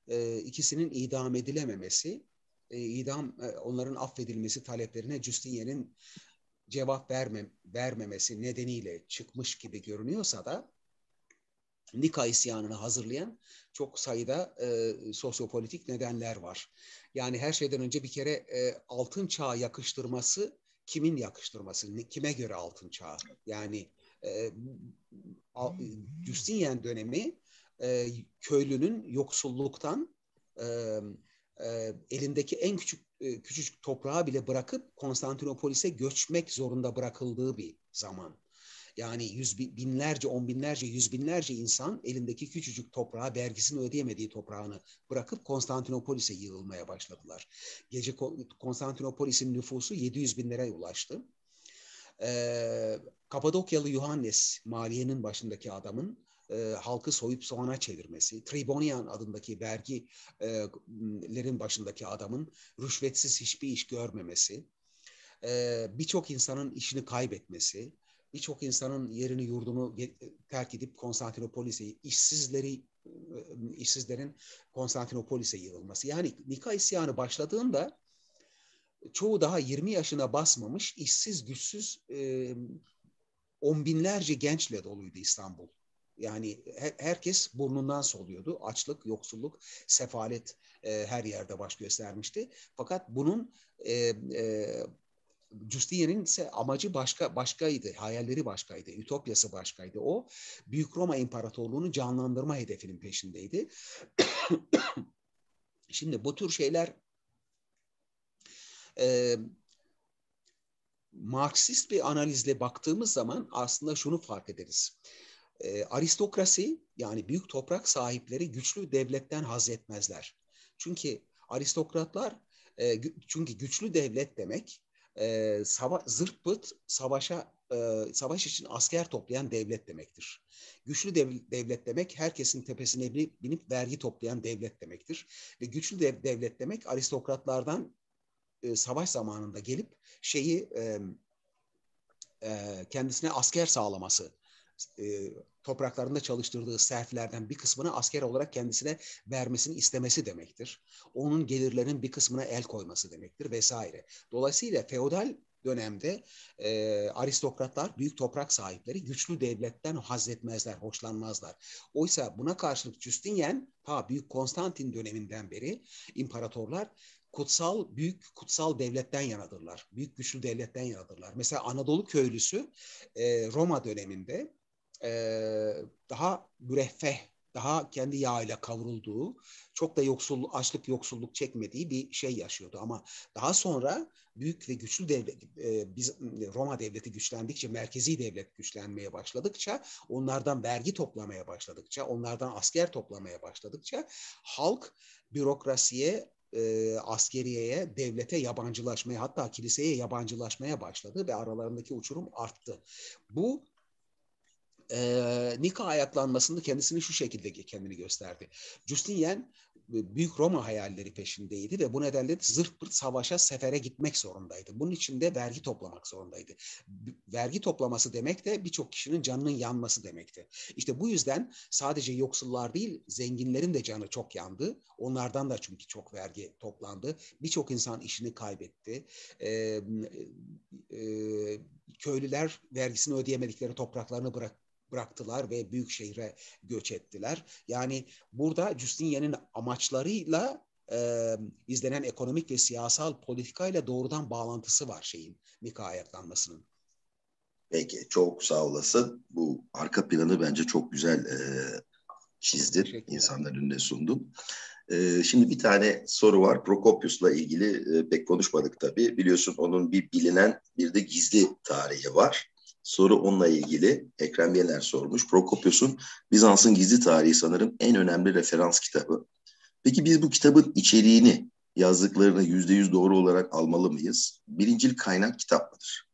e, ikisinin idam edilememesi, e, idam e, onların affedilmesi taleplerine Justinian'in cevap verme, vermemesi nedeniyle çıkmış gibi görünüyorsa da Nika isyanını hazırlayan çok sayıda e, sosyopolitik nedenler var. Yani her şeyden önce bir kere e, altın çağa yakıştırması kimin yakıştırması? Kime göre altın çağı? Yani e, Justinian dönemi e, köylünün yoksulluktan e, e, elindeki en küçük e, küçücük toprağı bile bırakıp Konstantinopolis'e göçmek zorunda bırakıldığı bir zaman. Yani yüz binlerce, on binlerce, yüz binlerce insan elindeki küçücük toprağa, vergisini ödeyemediği toprağını bırakıp Konstantinopolis'e yığılmaya başladılar. Gece Konstantinopolis'in nüfusu yedi yüz binlere ulaştı. Ee, Kapadokyalı Yohannes, maliyenin başındaki adamın e, halkı soyup soğana çevirmesi, Tribonian adındaki vergilerin başındaki adamın rüşvetsiz hiçbir iş görmemesi, e, birçok insanın işini kaybetmesi, birçok insanın yerini yurdunu terk edip Konstantinopolis'e, işsizleri, işsizlerin Konstantinopolis'e yığılması. Yani Nika isyanı başladığında çoğu daha yirmi yaşına basmamış, işsiz, güçsüz e, on binlerce gençle doluydu İstanbul. Yani her, herkes burnundan soluyordu. Açlık, yoksulluk, sefalet e, her yerde baş göstermişti. Fakat bunun e, e, Justinian'in ise amacı başka başkaydı, hayalleri başkaydı, ütopyası başkaydı. O Büyük Roma İmparatorluğu'nu canlandırma hedefinin peşindeydi. Şimdi bu tür şeyler e, Marksist bir analizle baktığımız zaman aslında şunu fark ederiz. E, aristokrasi, yani büyük toprak sahipleri güçlü devletten haz etmezler. Çünkü aristokratlar, e, çünkü güçlü devlet demek e, sava, zırt pırt savaşa, e, savaş için asker toplayan devlet demektir. Güçlü dev, devlet demek herkesin tepesine binip, binip vergi toplayan devlet demektir. Ve güçlü dev, devlet demek aristokratlardan e, savaş zamanında gelip şeyi e, e, kendisine asker sağlaması, e, topraklarında çalıştırdığı serflerden bir kısmını asker olarak kendisine vermesini istemesi demektir. Onun gelirlerinin bir kısmına el koyması demektir vesaire. Dolayısıyla feodal dönemde e, aristokratlar, büyük toprak sahipleri güçlü devletten haz etmezler, hoşlanmazlar. Oysa buna karşılık Justinian, ta Büyük Konstantin döneminden beri imparatorlar kutsal, büyük kutsal devletten yanadırlar. Büyük güçlü devletten yanadırlar. Mesela Anadolu köylüsü e, Roma döneminde e, daha müreffeh, daha kendi yağıyla kavrulduğu, çok da yoksul, açlık yoksulluk çekmediği bir şey yaşıyordu. Ama daha sonra büyük ve güçlü devlet, e, biz, Roma devleti güçlendikçe, merkezi devlet güçlenmeye başladıkça, onlardan vergi toplamaya başladıkça, onlardan asker toplamaya başladıkça halk bürokrasiye, E, askeriyeye, devlete yabancılaşmaya, hatta kiliseye yabancılaşmaya başladı ve aralarındaki uçurum arttı. Bu e, Nika ayaklanmasında kendisini şu şekilde kendini gösterdi. Justinian Büyük Roma hayalleri peşindeydi ve bu nedenle zırt pırt savaşa, sefere gitmek zorundaydı. Bunun için de vergi toplamak zorundaydı. Vergi toplaması demek de birçok kişinin canının yanması demekti. İşte bu yüzden sadece yoksullar değil, zenginlerin de canı çok yandı. Onlardan da çünkü çok vergi toplandı. Birçok insan işini kaybetti. Ee, e, köylüler vergisini ödeyemedikleri topraklarını bırak bıraktılar ve büyük şehre göç ettiler. Yani burada Justinian'in amaçlarıyla e, izlenen ekonomik ve siyasal politikayla doğrudan bağlantısı var şeyin, Nika ayaklanmasının.
Peki, çok sağ olasın. Bu arka planı bence çok güzel e, çizdin, insanların önüne sundun. E, şimdi bir tane soru var. Prokopius'la ilgili e, pek konuşmadık tabii. Biliyorsun onun bir bilinen, bir de gizli tarihi var. Soru onunla ilgili. Ekrem Yener sormuş. Prokopius'un Bizans'ın Gizli Tarihi sanırım en önemli referans kitabı. Peki biz bu kitabın içeriğini, yazdıklarını yüzde yüz doğru olarak almalı mıyız? Birincil kaynak kitap mıdır?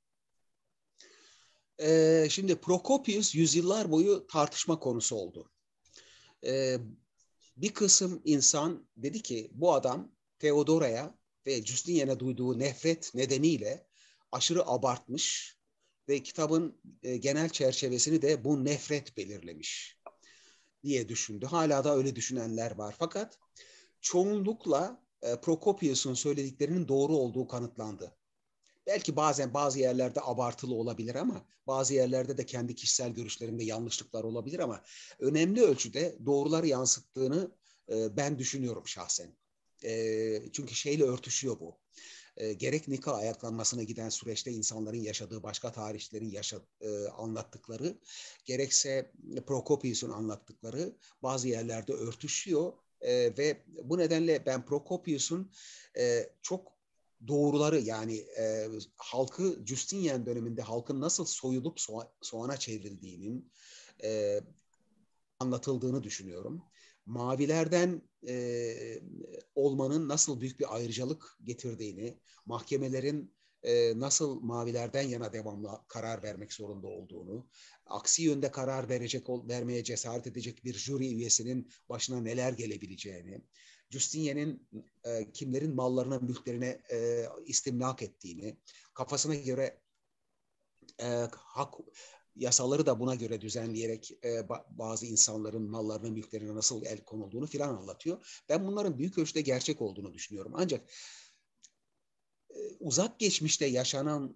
Ee, şimdi Prokopius yüzyıllar boyu tartışma konusu oldu. Ee, bir kısım insan dedi ki bu adam Theodora'ya ve Justinian'a duyduğu nefret nedeniyle aşırı abartmış ve kitabın e, genel çerçevesini de bu nefret belirlemiş. diye düşündü. Hala da öyle düşünenler var. Fakat çoğunlukla e, Prokopius'un söylediklerinin doğru olduğu kanıtlandı. Belki bazen bazı yerlerde abartılı olabilir ama bazı yerlerde de kendi kişisel görüşlerimde yanlışlıklar olabilir ama önemli ölçüde doğruları yansıttığını e, ben düşünüyorum şahsen. E, çünkü şeyle örtüşüyor bu. E, gerek nikah ayaklanmasına giden süreçte insanların yaşadığı başka tarihçilerin yaşa, e, anlattıkları, gerekse Prokopius'un anlattıkları bazı yerlerde örtüşüyor e, ve bu nedenle ben Prokopius'un e, çok doğruları yani e, halkı Justinian döneminde halkın nasıl soyulup soğa, soğana çevrildiğinin e, anlatıldığını düşünüyorum. Mavilerden e, olmanın nasıl büyük bir ayrıcalık getirdiğini, mahkemelerin e, nasıl mavilerden yana devamlı karar vermek zorunda olduğunu, aksi yönde karar verecek vermeye cesaret edecek bir jüri üyesinin başına neler gelebileceğini, Justinian'in e, kimlerin mallarına, mülklerine e, istimlak ettiğini, kafasına göre e, hak yasaları da buna göre düzenleyerek e, bazı insanların mallarına, mülklerine nasıl el konulduğunu filan anlatıyor. Ben bunların büyük ölçüde gerçek olduğunu düşünüyorum. Ancak e, uzak geçmişte yaşananlar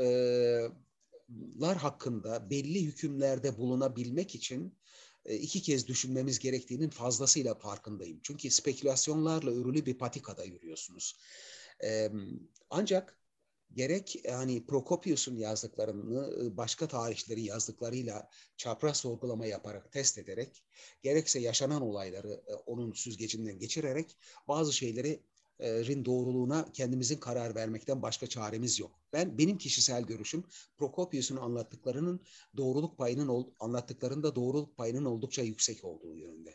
e, hakkında belli hükümlerde bulunabilmek için e, iki kez düşünmemiz gerektiğinin fazlasıyla farkındayım. Çünkü spekülasyonlarla örülü bir patikada yürüyorsunuz. E, ancak gerek yani Prokopius'un yazdıklarını başka tarihçilerin yazdıklarıyla çapraz sorgulama yaparak, test ederek, gerekse yaşanan olayları onun süzgecinden geçirerek bazı şeylerin doğruluğuna kendimizin karar vermekten başka çaremiz yok. Ben benim kişisel görüşüm Prokopius'un anlattıklarının doğruluk payının anlattıklarında doğruluk payının oldukça yüksek olduğu yönünde.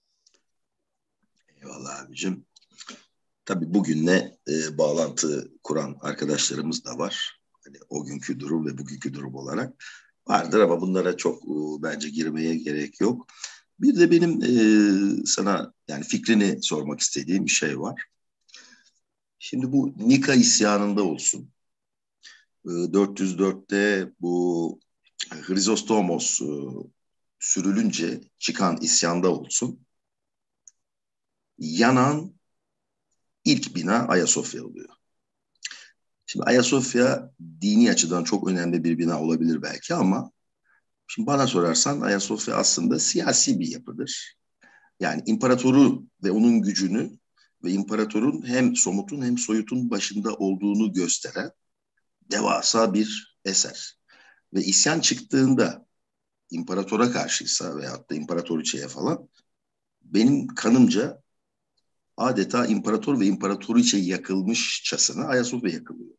Eyvallah abicim. Tabii bugünle e, bağlantı kuran arkadaşlarımız da var. Hani o günkü durum ve bugünkü durum olarak vardır ama bunlara çok e, bence girmeye gerek yok. Bir de benim e, sana yani fikrini sormak istediğim bir şey var. Şimdi bu Nika isyanında olsun, e, dört yüz dörtte bu Hrizostomos e, sürülünce çıkan isyanda olsun, yanan İlk bina Ayasofya oluyor. Şimdi Ayasofya dini açıdan çok önemli bir bina olabilir belki ama şimdi bana sorarsan Ayasofya aslında siyasi bir yapıdır. Yani imparatoru ve onun gücünü ve imparatorun hem somutun hem soyutun başında olduğunu gösteren devasa bir eser. Ve isyan çıktığında imparatora karşıysa veyahut da imparatoriçeye falan benim kanımca adeta imparator ve imparatoriçe yakılmışçasına Ayasofya yakılıyor.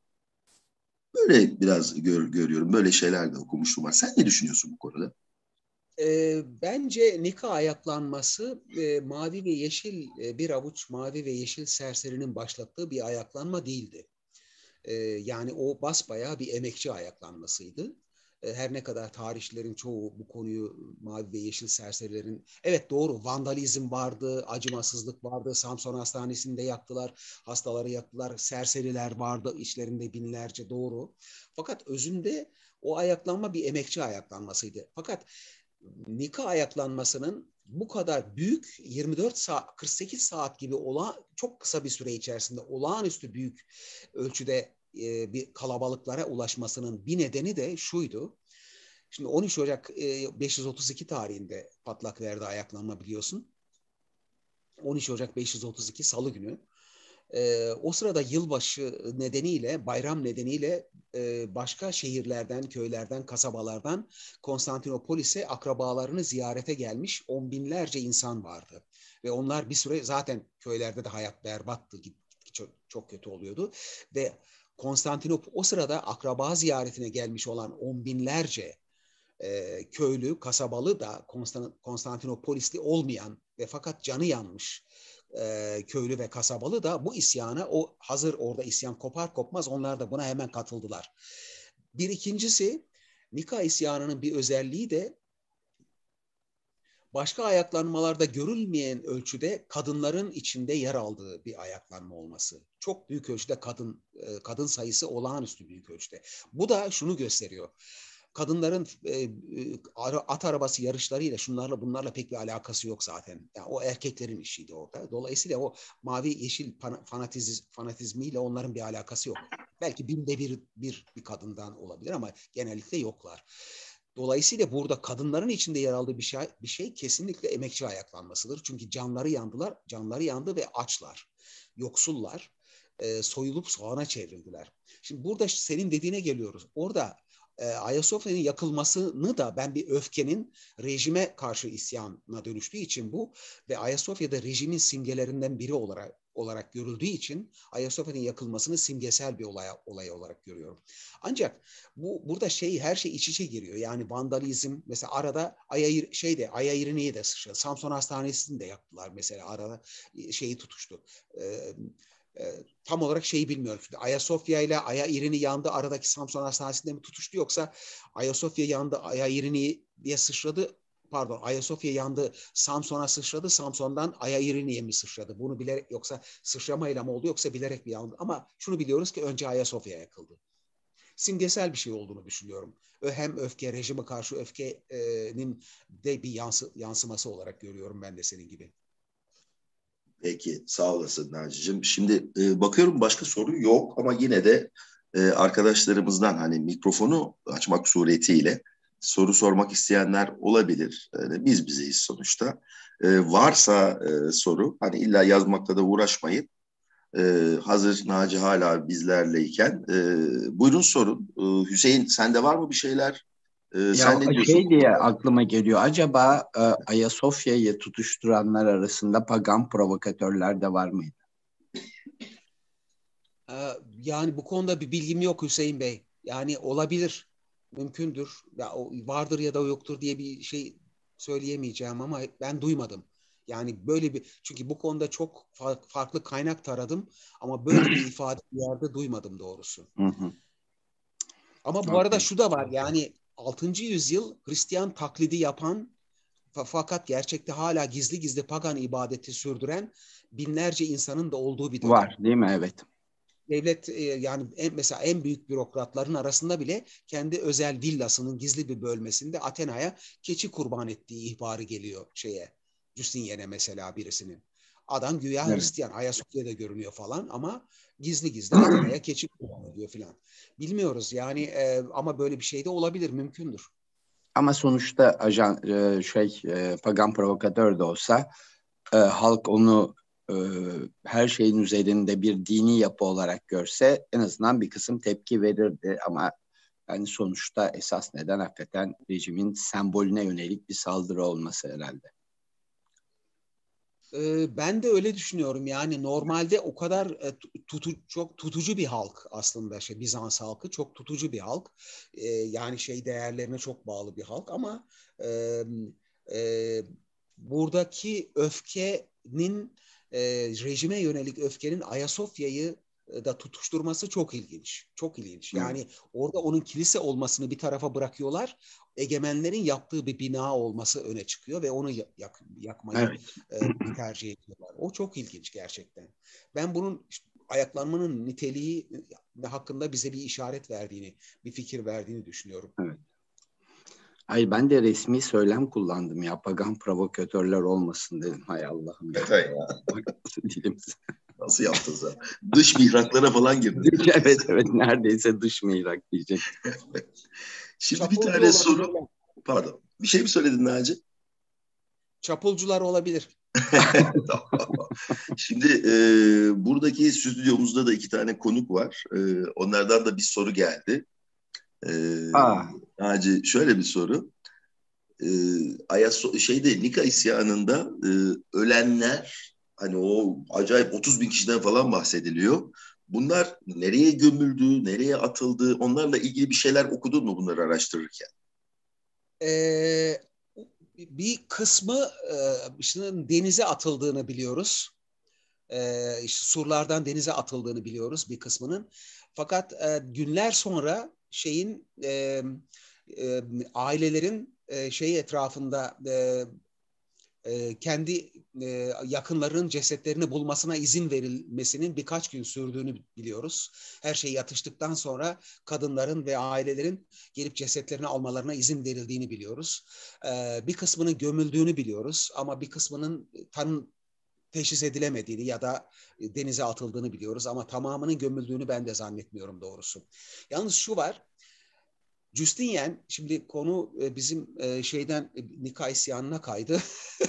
Böyle biraz gör, görüyorum. Böyle şeyler de okumuştum var. Sen ne düşünüyorsun bu konuda?
E, bence Nika ayaklanması e, mavi ve yeşil e, bir avuç mavi ve yeşil serserinin başlattığı bir ayaklanma değildi. E, yani o basbayağı bir emekçi ayaklanmasıydı. Her ne kadar tarihçilerin çoğu bu konuyu mavi ve yeşil serserilerin evet doğru vandalizm vardı, acımasızlık vardı, Samsun Hastanesi'nde yaktılar, hastaları yaktılar, serseriler vardı içlerinde binlerce doğru. Fakat özünde o ayaklanma bir emekçi ayaklanmasıydı. Fakat Nika ayaklanmasının bu kadar büyük yirmi dört saat, kırk sekiz saat gibi olan çok kısa bir süre içerisinde olağanüstü büyük ölçüde e, bir kalabalıklara ulaşmasının bir nedeni de şuydu. Şimdi on üç Ocak e, beş yüz otuz iki tarihinde patlak verdi ayaklanma biliyorsun. on üç Ocak beş yüz otuz iki Salı günü. E, o sırada yılbaşı nedeniyle, bayram nedeniyle e, başka şehirlerden, köylerden, kasabalardan Konstantinopolis'e akrabalarını ziyarete gelmiş on binlerce insan vardı. Ve onlar bir süre zaten köylerde de hayat berbattı, çok, çok kötü oluyordu. Ve Konstantinopol o sırada akraba ziyaretine gelmiş olan on binlerce e, köylü, kasabalı da Konstant, Konstantinopolisli olmayan ve fakat canı yanmış e, köylü ve kasabalı da bu isyana o hazır orada isyan kopar kopmaz onlar da buna hemen katıldılar. Bir ikincisi Nika isyanının bir özelliği de başka ayaklanmalarda görülmeyen ölçüde kadınların içinde yer aldığı bir ayaklanma olması. Çok büyük ölçüde kadın kadın sayısı olağanüstü büyük ölçüde. Bu da şunu gösteriyor. kadınların e, at arabası yarışlarıyla şunlarla bunlarla pek bir alakası yok zaten. Yani o erkeklerin işiydi orada. Dolayısıyla o mavi yeşil fanatiz, fanatizmiyle onların bir alakası yok. Belki binde bir, bir bir kadından olabilir ama genellikle yoklar. Dolayısıyla burada kadınların içinde yer aldığı bir şey, bir şey kesinlikle emekçi ayaklanmasıdır. Çünkü canları yandılar, canları yandı ve açlar, yoksullar, e, soyulup soğana çevrildiler. Şimdi burada senin dediğine geliyoruz. Orada e, Ayasofya'nın yakılmasını da ben bir öfkenin rejime karşı isyana dönüştüğü için bu ve Ayasofya'da rejimin simgelerinden biri olarak olarak görüldüğü için Ayasofya'nın yakılmasını simgesel bir olay, olay olarak görüyorum. Ancak bu burada şey her şey iç içe giriyor. Yani vandalizm mesela arada Aya şeyde Aya İrini'yi de sıçradı. Samsun Hastanesi'ni de yaktılar mesela arada şeyi tutuştu. Ee, e, tam olarak şeyi bilmiyorum. Ayasofya ile Aya İrini yandı aradaki Samsun Hastanesi'nde mi tutuştu yoksa Ayasofya yandı Aya İrini diye sıçradı. Pardon Ayasofya yandı Samsun'a sıçradı. Samsun'dan Aya İrini'ye mi sıçradı? Bunu bilerek yoksa sıçramayla mı oldu yoksa bilerek mi yandı? Ama şunu biliyoruz ki önce Ayasofya yakıldı. Simgesel bir şey olduğunu düşünüyorum. Hem öfke, rejime karşı öfkenin de bir yansı, yansıması olarak görüyorum ben de senin gibi.
Peki sağ olasın Naci'cim. Şimdi e, bakıyorum başka soru yok ama yine de e, arkadaşlarımızdan hani mikrofonu açmak suretiyle soru sormak isteyenler olabilir. Yani biz bizeyiz sonuçta. E, varsa e, soru hani illa yazmakla da uğraşmayın. Ee, hazır Naci hala bizlerleyken e, buyurun sorun. Ee, Hüseyin sende var mı bir şeyler? Ee,
Ya
sen ne diyorsun?
şey diye aklıma geliyor. Acaba e, Ayasofya'yı tutuşturanlar arasında pagan provokatörler de var mıydı?
Ee, yani bu konuda bir bilgim yok Hüseyin Bey. Yani olabilir, mümkündür. Ya o vardır ya da yoktur diye bir şey söyleyemeyeceğim ama ben duymadım. Yani böyle bir çünkü bu konuda çok fa- farklı kaynak taradım ama böyle bir ifade bir yerde duymadım doğrusu.
Hı hı.
Ama bu
Okay.
arada şu da var yani altıncı yüzyıl Hristiyan taklidi yapan fakat gerçekte hala gizli gizli pagan ibadeti sürdüren binlerce insanın da olduğu bir dönem.
Var değil mi? Evet.
Devlet yani en, mesela en büyük bürokratların arasında bile kendi özel villasının gizli bir bölmesinde Athena'ya keçi kurban ettiği ihbarı geliyor şeye. Justinian'e mesela birisinin. Adam güya
Evet.
Hristiyan, Ayasofya'da görünüyor falan ama gizli gizli Athena'ya keçi kurban ediyor falan. Bilmiyoruz yani e, ama böyle bir şey de olabilir, mümkündür.
Ama sonuçta ajan e, şey e, pagan provokatör de olsa e, halk onu e, her şeyin üzerinde bir dini yapı olarak görse en azından bir kısım tepki verirdi ama yani sonuçta esas neden hakikaten rejimin sembolüne yönelik bir saldırı olması herhalde.
Ben de öyle düşünüyorum. Yani normalde o kadar tutu, çok tutucu bir halk aslında şey Bizans halkı çok tutucu bir halk. Yani şey değerlerine çok bağlı bir halk ama e, e, buradaki öfkenin e, rejime yönelik öfkenin Ayasofya'yı da tutuşturması çok ilginç. Çok ilginç. Yani orada onun kilise olmasını bir tarafa bırakıyorlar. Egemenlerin yaptığı bir bina olması öne çıkıyor ve onu yak, yakmayı evet. e, tercih ediyorlar. O çok ilginç gerçekten. Ben bunun ayaklanmanın niteliği hakkında bize bir işaret verdiğini, bir fikir verdiğini düşünüyorum.
Evet. Hayır ben de resmi söylem kullandım ya. Pagan provokatörler olmasın dedim. Hay Allah'ım.
Ya. ya. Nasıl yaptın sen? Dış mihraklara falan girdin.
Evet evet neredeyse dış mihrak diyecek.
Şimdi
Çapulcu
bir tane soru. Mi? Pardon. Bir şey mi söyledin Naci?
Çapulcular olabilir.
Şimdi e, buradaki stüdyomuzda da iki tane konuk var. E, onlardan da bir soru geldi. E, Naci şöyle bir soru. E, Ayas şeyde Nika isyanında e, ölenler hani o acayip otuz bin kişiden falan bahsediliyor. Bunlar nereye gömüldü, nereye atıldı? Onlarla ilgili bir şeyler okudun mu bunları araştırırken?
Ee, bir kısmı e, işte denize atıldığını biliyoruz. E, işte surlardan denize atıldığını biliyoruz bir kısmının. Fakat e, günler sonra şeyin e, e, ailelerin e, şey etrafında e, e, kendi e, yakınlarının cesetlerini bulmasına izin verilmesinin birkaç gün sürdüğünü biliyoruz. Her şey yatıştıktan sonra kadınların ve ailelerin gelip cesetlerini almalarına izin verildiğini biliyoruz. E, bir kısmının gömüldüğünü biliyoruz ama bir kısmının tanı teşhis edilemediğini ya da denize atıldığını biliyoruz ama tamamının gömüldüğünü ben de zannetmiyorum doğrusu. Yalnız şu var, Justinian, şimdi konu bizim şeyden Nika isyanına kaydı.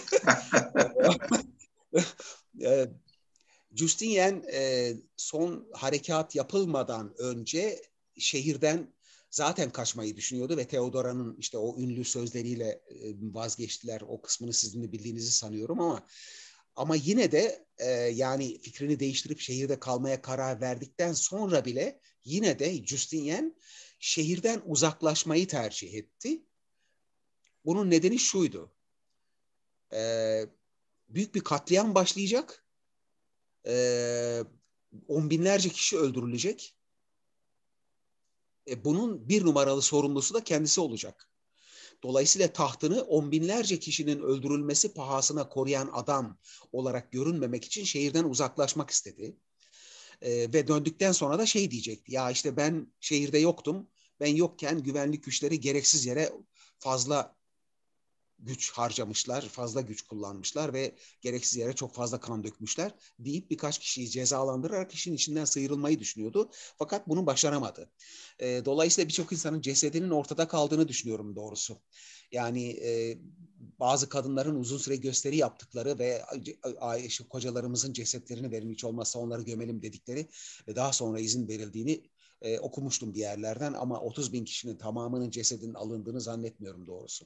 Justinian son harekat yapılmadan önce şehirden zaten kaçmayı düşünüyordu ve Theodora'nın işte o ünlü sözleriyle vazgeçtiler. O kısmını sizin de bildiğinizi sanıyorum ama Ama yine de e, yani fikrini değiştirip şehirde kalmaya karar verdikten sonra bile yine de Justinian şehirden uzaklaşmayı tercih etti. Bunun nedeni şuydu. E, büyük bir katliam başlayacak. E, on binlerce kişi öldürülecek. E, bunun bir numaralı sorumlusu da kendisi olacak. Dolayısıyla tahtını on binlerce kişinin öldürülmesi pahasına koruyan adam olarak görünmemek için şehirden uzaklaşmak istedi. Ee, ve döndükten sonra da şey diyecekti. Ya işte ben şehirde yoktum. Ben yokken güvenlik güçleri gereksiz yere fazla güç harcamışlar, fazla güç kullanmışlar ve gereksiz yere çok fazla kan dökmüşler deyip birkaç kişiyi cezalandırarak işin içinden sıyrılmayı düşünüyordu. Fakat bunu başaramadı. E, dolayısıyla birçok insanın cesedinin ortada kaldığını düşünüyorum doğrusu. Yani e, bazı kadınların uzun süre gösteri yaptıkları ve işte, kocalarımızın cesetlerini verin, hiç olmazsa onları gömelim dedikleri ve daha sonra izin verildiğini e, okumuştum bir yerlerden ama otuz bin kişinin tamamının cesedinin alındığını zannetmiyorum doğrusu.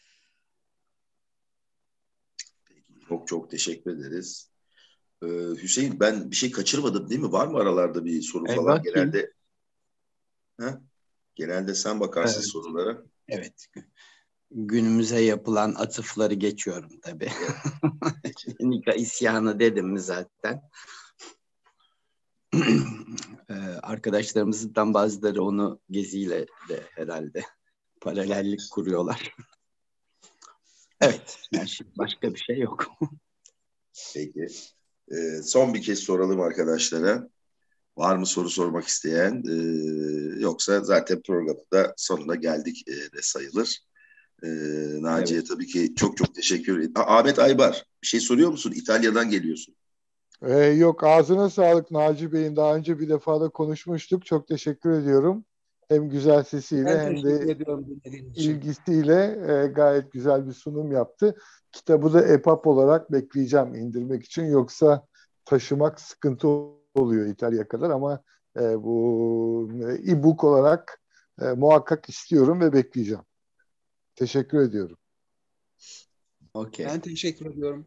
Çok çok teşekkür ederiz. Ee, Hüseyin, ben bir şey kaçırmadım değil mi? Var mı aralarda bir soru
E,
falan?
bakayım.
Genelde ha? Genelde sen bakarsın
Evet.
sorulara.
Evet. Günümüze yapılan atıfları geçiyorum tabii. Nika isyanı dedim mi zaten. Ee, arkadaşlarımızdan bazıları onu Gezi'yle de herhalde paralellik kuruyorlar. Evet. Yani şimdi başka bir şey yok.
Peki. Ee, son bir kez soralım arkadaşlara. Var mı soru sormak isteyen? Ee, yoksa zaten programda sonuna geldik e, de sayılır. Ee, Naciye
Evet.
tabii ki çok çok teşekkür ederim. Aa, Ahmet Aybar, bir şey soruyor musun? İtalya'dan geliyorsun.
Ee, yok, ağzına sağlık Naci Bey'in. Daha önce bir defa da konuşmuştuk. Çok teşekkür ediyorum. Hem güzel sesiyle
Ben
hem
teşekkür
de
ediyorum dinlediğiniz için.
ilgisiyle e, gayet güzel bir sunum yaptı. Kitabı da E P U B olarak bekleyeceğim indirmek için. Yoksa taşımak sıkıntı oluyor İtalya kadar ama e, bu e-book olarak e, muhakkak istiyorum ve bekleyeceğim. Teşekkür ediyorum.
Okay.
Ben teşekkür ediyorum.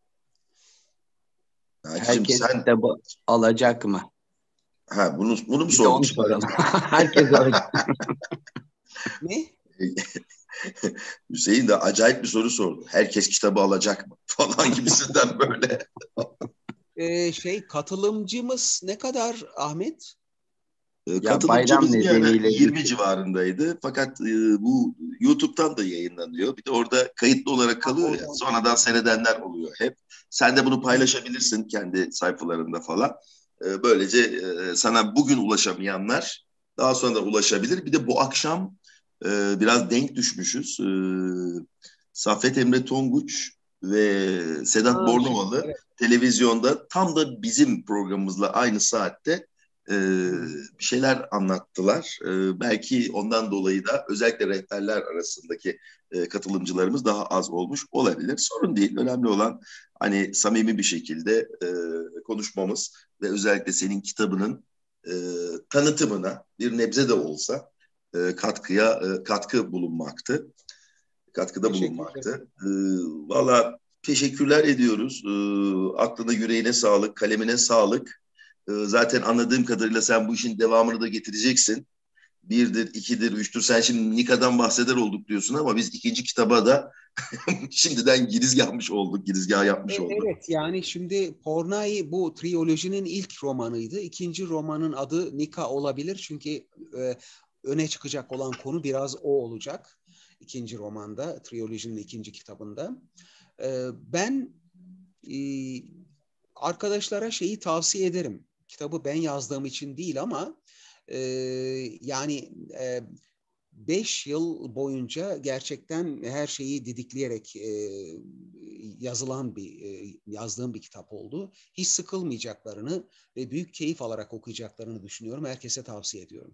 Naciğim,
Herkes
sen
kitabı alacak mı?
ha bunu bunu mu
Bir de onu
sordun?
soralım. Herkes alacak.
Ne?
Hüseyin de acayip bir soru sordu. Herkes kitabı alacak mı? Falan gibisinden böyle.
Ee, şey katılımcımız ne kadar Ahmet?
E,
Ya bayram
Katılımcımız bir ara
nedeniyle
yirmi
üç-
civarındaydı. Fakat e, bu YouTube'dan da yayınlanıyor. Bir de orada kayıtlı olarak
Ha,
kalıyor ya.
oradan.
Sonradan seyredenler oluyor hep. Sen de bunu paylaşabilirsin kendi sayfalarında falan. E, böylece e, sana bugün ulaşamayanlar daha sonra da ulaşabilir. Bir de bu akşam e, biraz denk düşmüşüz. E, Saffet Emre Tonguç ve Sedat
Ha, şey,
Bornovalı
evet.
televizyonda tam da bizim programımızla aynı saatte e, bir şeyler anlattılar. E, belki ondan dolayı da özellikle rehberler arasındaki e, katılımcılarımız daha az olmuş olabilir. Sorun değil. Önemli olan hani samimi bir şekilde e, konuşmamız ve özellikle senin kitabının e, tanıtımına bir nebze de olsa e, katkıya e, katkı bulunmaktı. Katkıda
Teşekkür
bulunmaktı. E, Valla teşekkürler ediyoruz. E, aklına yüreğine sağlık, kalemine sağlık. Zaten anladığım kadarıyla sen bu işin devamını da getireceksin. Birdir, ikidir, üçtür. Sen şimdi Nika'dan bahseder olduk diyorsun ama biz ikinci kitaba da şimdiden girizgahmış olduk, girizgah yapmış olduk.
Evet, yani şimdi Pornai bu triyolojinin ilk romanıydı. İkinci romanın adı Nika olabilir çünkü e, öne çıkacak olan konu biraz o olacak. İkinci romanda, triyolojinin ikinci kitabında. E, ben e, arkadaşlara şeyi tavsiye ederim. Kitabı ben yazdığım için değil ama e, yani e, beş yıl boyunca gerçekten her şeyi didikleyerek e, yazılan bir e, yazdığım bir kitap oldu. Hiç sıkılmayacaklarını ve büyük keyif alarak okuyacaklarını düşünüyorum. Herkese tavsiye ediyorum.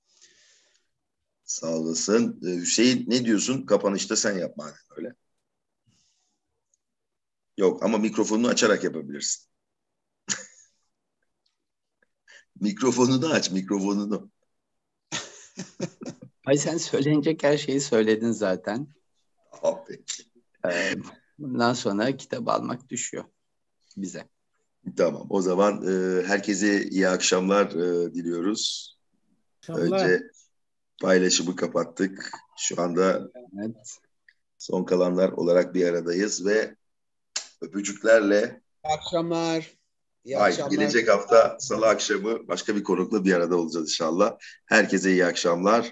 Sağ olasın. Ee, Hüseyin ne diyorsun? Kapanışta sen yap madem öyle. Yok ama mikrofonunu açarak yapabilirsin. Mikrofonunu aç, mikrofonunu.
Ay sen söyleyecek her şeyi söyledin zaten.
Abi.
Ee, bundan sonra kitap almak düşüyor bize.
Tamam. O zaman e, herkese iyi akşamlar e, diliyoruz.
Akşamlar.
Önce paylaşımı kapattık. Şu anda
Evet.
son kalanlar olarak bir aradayız ve öpücüklerle
İyi akşamlar. İyi
ay,
akşamlar.
gelecek hafta Salı akşamı başka bir konukla bir arada olacağız inşallah. Herkese iyi akşamlar.